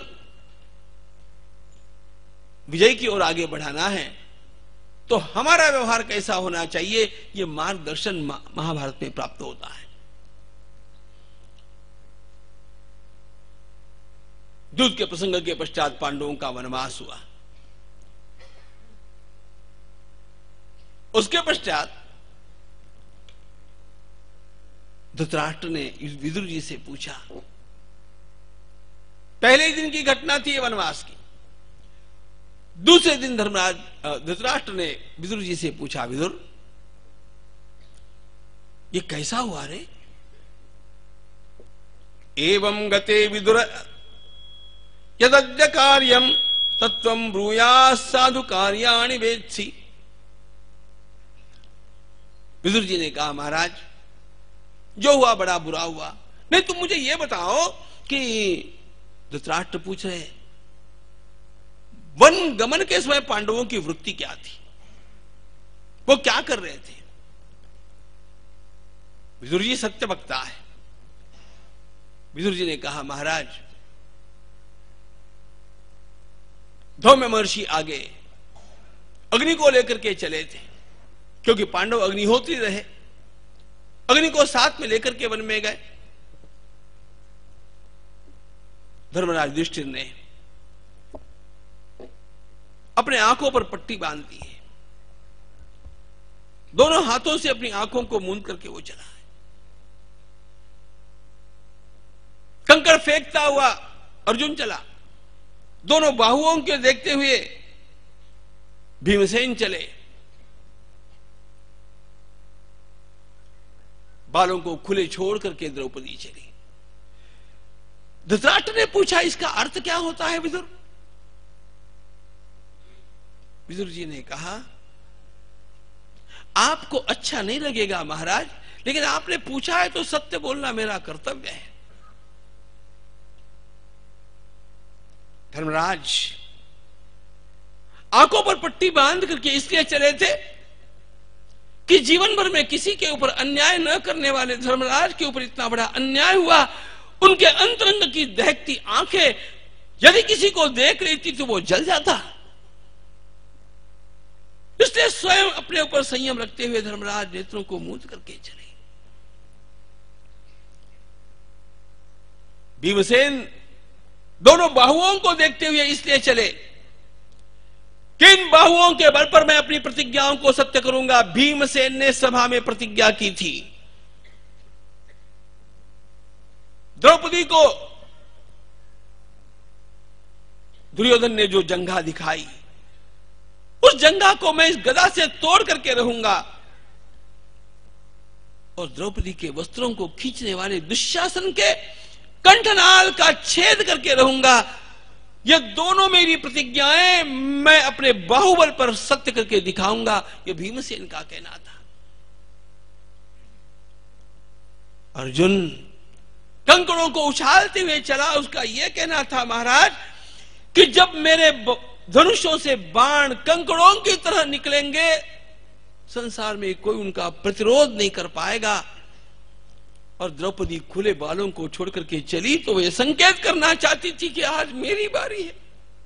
[SPEAKER 1] विजय की ओर आगे बढ़ाना है तो हमारा व्यवहार कैसा होना चाहिए, यह मार्गदर्शन महाभारत में प्राप्त होता है। युद्ध के प्रसंग के पश्चात पांडवों का वनवास हुआ। उसके पश्चात धृतराष्ट्र ने विदुर जी से पूछा, पहले दिन की घटना थी वनवास की। दूसरे दिन धर्मराज धृतराष्ट्र ने विदुर जी से पूछा, विदुर ये कैसा हुआ रे? एवं गते विदुर यदद्य कार्यम तत्वं ब्रूयात् साधु कार्याणि वेत्सि। विदुर जी ने कहा, महाराज जो हुआ बड़ा बुरा हुआ। नहीं, तुम मुझे यह बताओ कि धृतराष्ट्र पूछ रहे वन गमन के समय पांडवों की वृत्ति क्या थी, वो क्या कर रहे थे? विदुर जी सत्य वक्ता है। विदुर जी ने कहा, महाराज धौम्य महर्षि आगे अग्नि को लेकर के चले थे, क्योंकि पांडव अग्निहोत्री रहे, अग्नि को साथ में लेकर के वन में गए। धर्मराज युधिष्ठिर ने अपने आंखों पर पट्टी बांध दी है, दोनों हाथों से अपनी आंखों को मूंद करके वो चला है। कंकड़ फेंकता हुआ अर्जुन चला, दोनों बाहुओं के देखते हुए भीमसेन चले, बालों को खुले छोड़ करके द्रौपदी चली। धृतराष्ट्र ने पूछा, इसका अर्थ क्या होता है विदुर? विदुर जी ने कहा, आपको अच्छा नहीं लगेगा महाराज, लेकिन आपने पूछा है तो सत्य बोलना मेरा कर्तव्य है। धर्मराज आंखों पर पट्टी बांध करके इसलिए चले थे कि जीवन भर में किसी के ऊपर अन्याय न करने वाले धर्मराज के ऊपर इतना बड़ा अन्याय हुआ। उनके अंतरंग की दहकती आंखें यदि किसी को देख रही थी तो वो जल जाता। इसलिए स्वयं अपने ऊपर संयम रखते हुए धर्मराज नेत्रों को मूंद करके चले। भीमसेन दोनों बाहुओं को देखते हुए इसलिए चले, किन बाहुओं के बल पर मैं अपनी प्रतिज्ञाओं को सत्य करूंगा। भीमसेन ने सभा में प्रतिज्ञा की थी, द्रौपदी को दुर्योधन ने जो जंघा दिखाई, उस जंघा को मैं इस गदा से तोड़ करके रहूंगा और द्रौपदी के वस्त्रों को खींचने वाले दुशासन के कंठनाल का छेद करके रहूंगा। ये दोनों मेरी प्रतिज्ञाएं मैं अपने बाहुबल पर सत्य करके दिखाऊंगा। ये भीमसेन का कहना था। अर्जुन कंकड़ों को उछालते हुए चला, उसका यह कहना था, महाराज कि जब मेरे धनुषों से बाण कंकड़ों की तरह निकलेंगे, संसार में कोई उनका प्रतिरोध नहीं कर पाएगा। और द्रौपदी खुले बालों को छोड़ करके चली तो वे संकेत करना चाहती थी कि आज मेरी बारी है।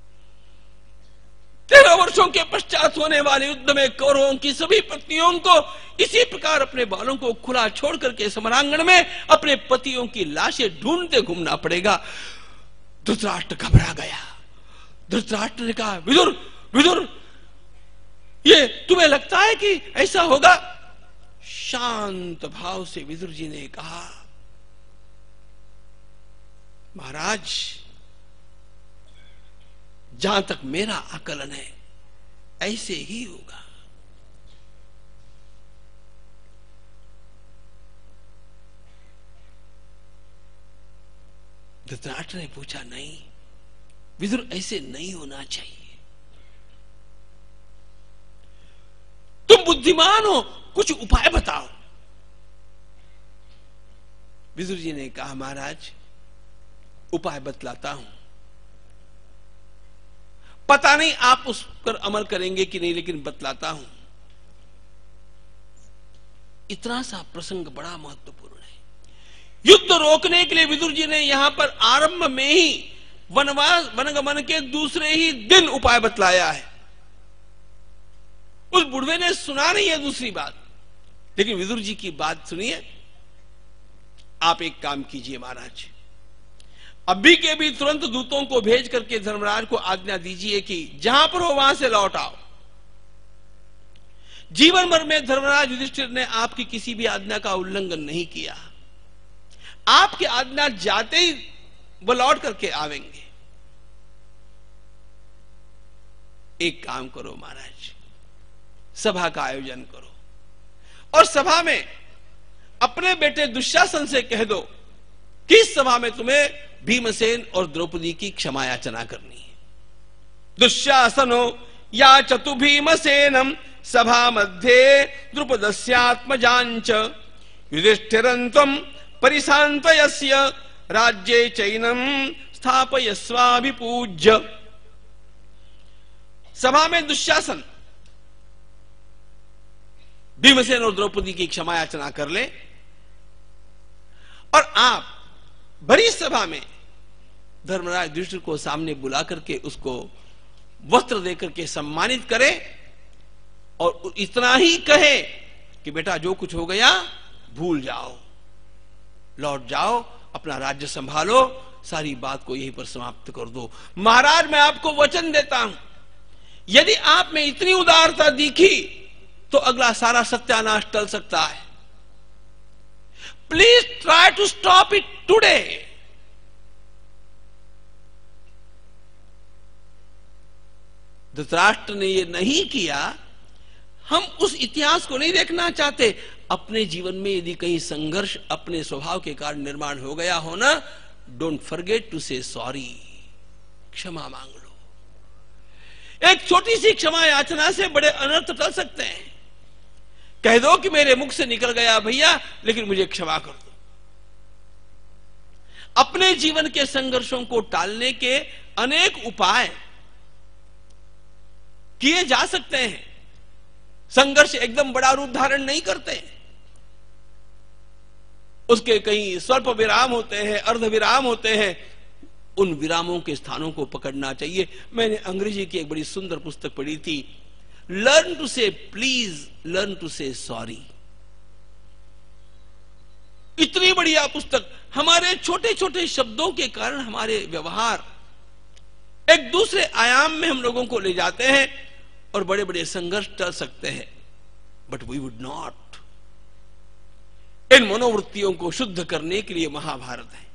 [SPEAKER 1] 13 वर्षों के पश्चात होने वाले युद्ध में कौरवों की सभी पत्नियों को इसी प्रकार अपने बालों को खुला छोड़ करके समरांगण में अपने पतियों की लाशें ढूंढते घूमना पड़ेगा। धृतराष्ट्र घबरा गया। धृतराष्ट्र ने कहा, विदुर विदुर ये तुम्हें लगता है कि ऐसा होगा? शांत भाव से विदुर जी ने कहा, महाराज, जहां तक मेरा आकलन है ऐसे ही होगा। धृतराष्ट्र ने पूछा, नहीं विदुर, ऐसे नहीं होना चाहिए। तुम बुद्धिमान हो, कुछ उपाय बताओ। विदुर जी ने कहा, महाराज उपाय बतलाता हूं, पता नहीं आप उस पर अमल करेंगे कि नहीं, लेकिन बतलाता हूं। इतना सा प्रसंग बड़ा महत्वपूर्ण है। युद्ध रोकने के लिए विदुर जी ने यहां पर आरंभ में ही वनगमन के दूसरे ही दिन उपाय बतलाया है। उस बुढ़वे ने सुना नहीं है दूसरी बात, लेकिन विदुर जी की बात सुनिए। आप एक काम कीजिए महाराज, अभी के भी तुरंत दूतों को भेज करके धर्मराज को आज्ञा दीजिए कि जहां पर हो वहां से लौट आओ। जीवन भर में धर्मराज युधिष्ठिर ने आपकी किसी भी आज्ञा का उल्लंघन नहीं किया। आपकी आज्ञा जाते ही वो लौट करके आवेंगे। एक काम करो महाराज, सभा का आयोजन करो और सभा में अपने बेटे दुशासन से कह दो कि इस सभा में तुम्हें भीमसेन और द्रौपदी की क्षमा याचना करनी है। दुशासनो याचतु भीमसेनम सभा मध्ये द्रुपदस्यात्मजांच युधिष्ठिरन्त्वं परिशान्तयस्य राज्ये चैनम स्थापयस्वाभिपूज्य। सभा में दुशासन भीमसेन और द्रौपदी की क्षमा याचना कर ले और आप भरी सभा में धर्मराज युधिष्ठिर को सामने बुला करके उसको वस्त्र देकर के सम्मानित करे और इतना ही कहे कि बेटा जो कुछ हो गया भूल जाओ, लौट जाओ, अपना राज्य संभालो, सारी बात को यहीं पर समाप्त कर दो। महाराज मैं आपको वचन देता हूं, यदि आप में इतनी उदारता दिखी तो अगला सारा सत्यानाश टल सकता है। Please try to stop it today. Dhritarashtra ने यह नहीं किया। हम उस इतिहास को नहीं देखना चाहते। अपने जीवन में यदि कहीं संघर्ष अपने स्वभाव के कारण निर्माण हो गया हो ना, don't forget to say sorry, क्षमा मांग लो। एक छोटी सी क्षमा याचना से बड़े अनर्थ टल सकते हैं। कह दो कि मेरे मुख से निकल गया भैया, लेकिन मुझे क्षमा कर दो। अपने जीवन के संघर्षों को टालने के अनेक उपाय किए जा सकते हैं। संघर्ष एकदम बड़ा रूप धारण नहीं करते, उसके कई स्वल्प विराम होते हैं, अर्ध विराम होते हैं। उन विरामों के स्थानों को पकड़ना चाहिए। मैंने अंग्रेजी की एक बड़ी सुंदर पुस्तक पढ़ी थी, learn to say please, learn to say sorry. इतनी बढ़िया पुस्तक। हमारे छोटे छोटे शब्दों के कारण हमारे व्यवहार एक दूसरे आयाम में हम लोगों को ले जाते हैं और बड़े बड़े संघर्ष टल सकते हैं। But we would not. इन मनोवृत्तियों को शुद्ध करने के लिए महाभारत है।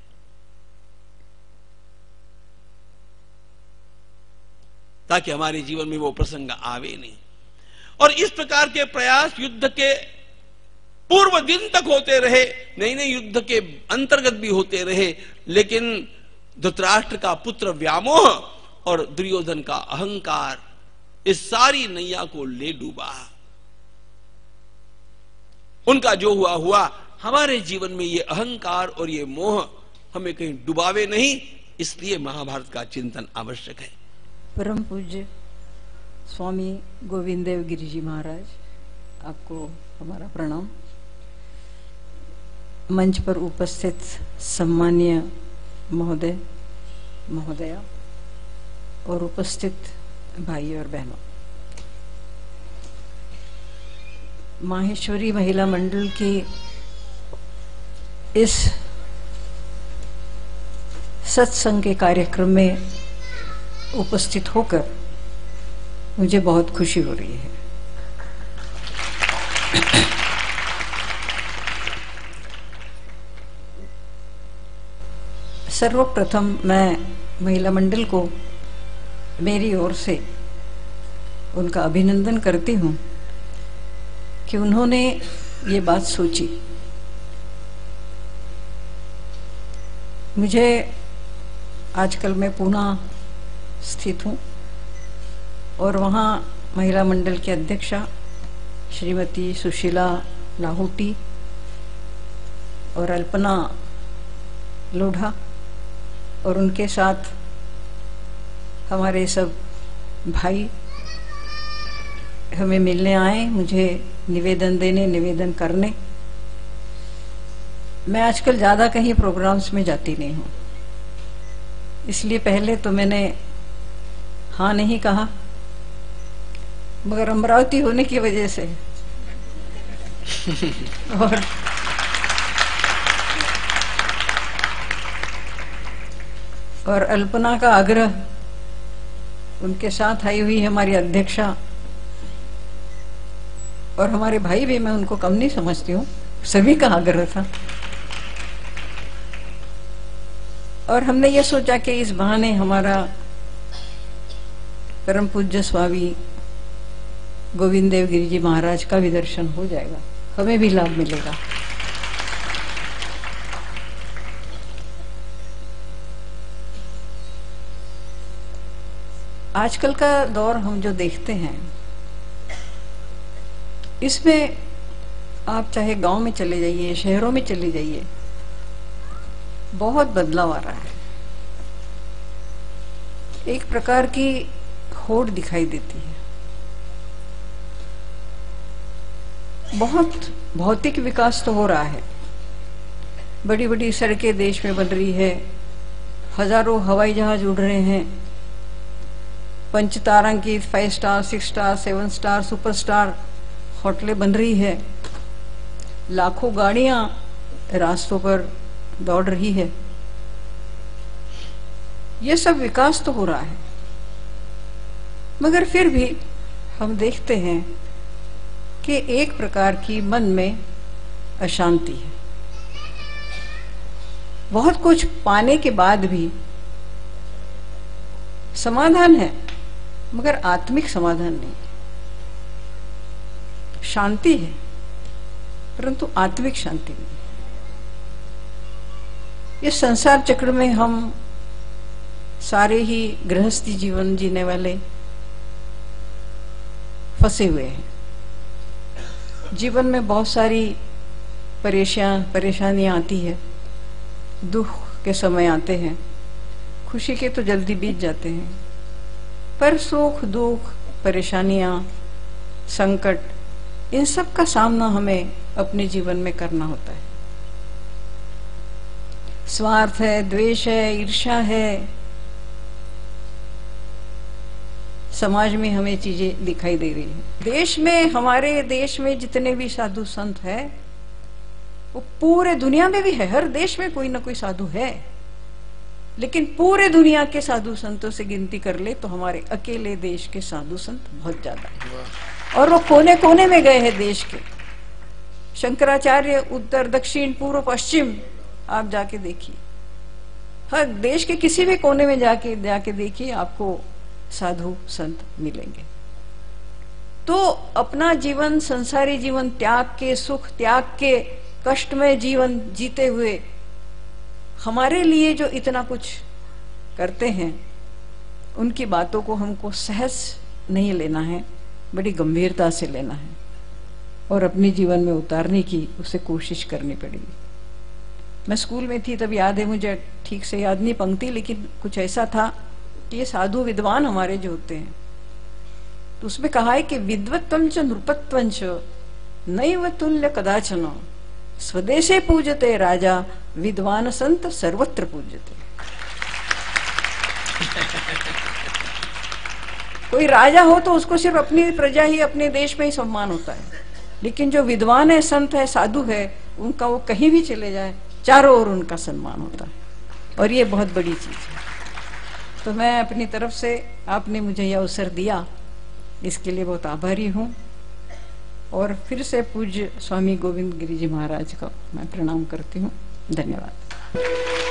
[SPEAKER 1] ताकि हमारे जीवन में वो प्रसंग आवे नहीं। और इस प्रकार के प्रयास युद्ध के पूर्व दिन तक होते रहे, नई नई युद्ध के अंतर्गत भी होते रहे, लेकिन धृतराष्ट्र का पुत्र व्यामोह और दुर्योधन का अहंकार इस सारी नैया को ले डूबा। उनका जो हुआ हुआ। हमारे जीवन में ये अहंकार और ये मोह हमें कहीं डुबावे नहीं, इसलिए महाभारत का चिंतन आवश्यक है।
[SPEAKER 5] परम पूज्य स्वामी गोविंद देव गिरि जी महाराज, आपको हमारा प्रणाम। मंच पर उपस्थित सम्मानीय महोदय महोदया और उपस्थित भाई और बहनों, माहेश्वरी महिला मंडल की इस सत्संग के कार्यक्रम में उपस्थित होकर मुझे बहुत खुशी हो रही है। सर्वप्रथम मैं महिला मंडल को मेरी ओर से उनका अभिनंदन करती हूँ कि उन्होंने ये बात सोची। मुझे आजकल मैं पुणे स्थित हूँ और वहाँ महिला मंडल की अध्यक्षा श्रीमती सुशीला लाहौटी और अल्पना लोढ़ा और उनके साथ हमारे सब भाई हमें मिलने आए, मुझे निवेदन देने, निवेदन करने। मैं आजकल ज़्यादा कहीं प्रोग्राम्स में जाती नहीं हूँ, इसलिए पहले तो मैंने हाँ नहीं कहा, मगर अमरावती होने की वजह से और अल्पना का आग्रह, उनके साथ आई हुई हमारी अध्यक्षा और हमारे भाई भी, मैं उनको कम नहीं समझती हूँ, सभी का आग्रह था। और हमने ये सोचा कि इस बहाने हमारा परम पूज्य स्वामी गोविंद देव गिरि जी महाराज का भी दर्शन हो जाएगा, हमें भी लाभ मिलेगा। आजकल का दौर हम जो देखते हैं, इसमें आप चाहे गांव में चले जाइए, शहरों में चले जाइए, बहुत बदलाव आ रहा है। एक प्रकार की होड़ दिखाई देती है। बहुत भौतिक विकास तो हो रहा है, बड़ी बड़ी सड़कें देश में बन रही है, हजारों हवाई जहाज उड़ रहे हैं, पंचतारांकित 5 star, 6 star, 7 star, super star होटलें बन रही है, लाखों गाड़ियां रास्तों पर दौड़ रही है। ये सब विकास तो हो रहा है, मगर फिर भी हम देखते हैं कि एक प्रकार की मन में अशांति है। बहुत कुछ पाने के बाद भी समाधान है, मगर आत्मिक समाधान नहीं। शांति है परंतु आत्मिक शांति नहीं। इस संसार चक्र में हम सारे ही गृहस्थी जीवन जीने वाले फंसे हुए हैं। जीवन में बहुत सारी परेशानियां आती है, दुख के समय आते हैं, खुशी के तो जल्दी बीत जाते हैं, पर सुख दुख, परेशानियां, संकट, इन सब का सामना हमें अपने जीवन में करना होता है। स्वार्थ है, द्वेष है, ईर्ष्या है, समाज में हमें चीजें दिखाई दे रही है। देश में, हमारे देश में जितने भी साधु संत है, वो पूरे दुनिया में भी है, हर देश में कोई ना कोई साधु है, लेकिन पूरे दुनिया के साधु संतों से गिनती कर ले तो हमारे अकेले देश के साधु संत बहुत ज्यादा है, और वो कोने कोने में गए हैं देश के। शंकराचार्य उत्तर दक्षिण पूर्व पश्चिम आप जाके देखिए, हर देश के किसी भी कोने में जाके देखिए, आपको साधु संत मिलेंगे। तो अपना जीवन, संसारी जीवन त्याग के, सुख त्याग के, कष्टमय जीवन जीते हुए हमारे लिए जो इतना कुछ करते हैं, उनकी बातों को हमको सहज नहीं लेना है, बड़ी गंभीरता से लेना है और अपने जीवन में उतारने की उसे कोशिश करनी पड़ेगी। मैं स्कूल में थी तब याद है, मुझे ठीक से याद नहीं पंक्ति, लेकिन कुछ ऐसा था कि ये साधु विद्वान हमारे जो होते हैं, तो उसमें कहा है कि विद्वत्वं च नृपत्वं च नैव तुल्य कदाचन, स्वदेशे पूजते राजा, विद्वान संत सर्वत्र पूजते। कोई राजा हो तो उसको सिर्फ अपनी प्रजा ही, अपने देश में ही सम्मान होता है, लेकिन जो विद्वान है, संत है, साधु है, उनका वो कहीं भी चले जाए, चारों ओर उनका सम्मान होता है, और ये बहुत बड़ी चीज है। तो मैं अपनी तरफ से, आपने मुझे यह अवसर दिया, इसके लिए बहुत आभारी हूँ, और फिर से पूज्य स्वामी गोविंद गिरि जी महाराज का मैं प्रणाम करती हूँ। धन्यवाद।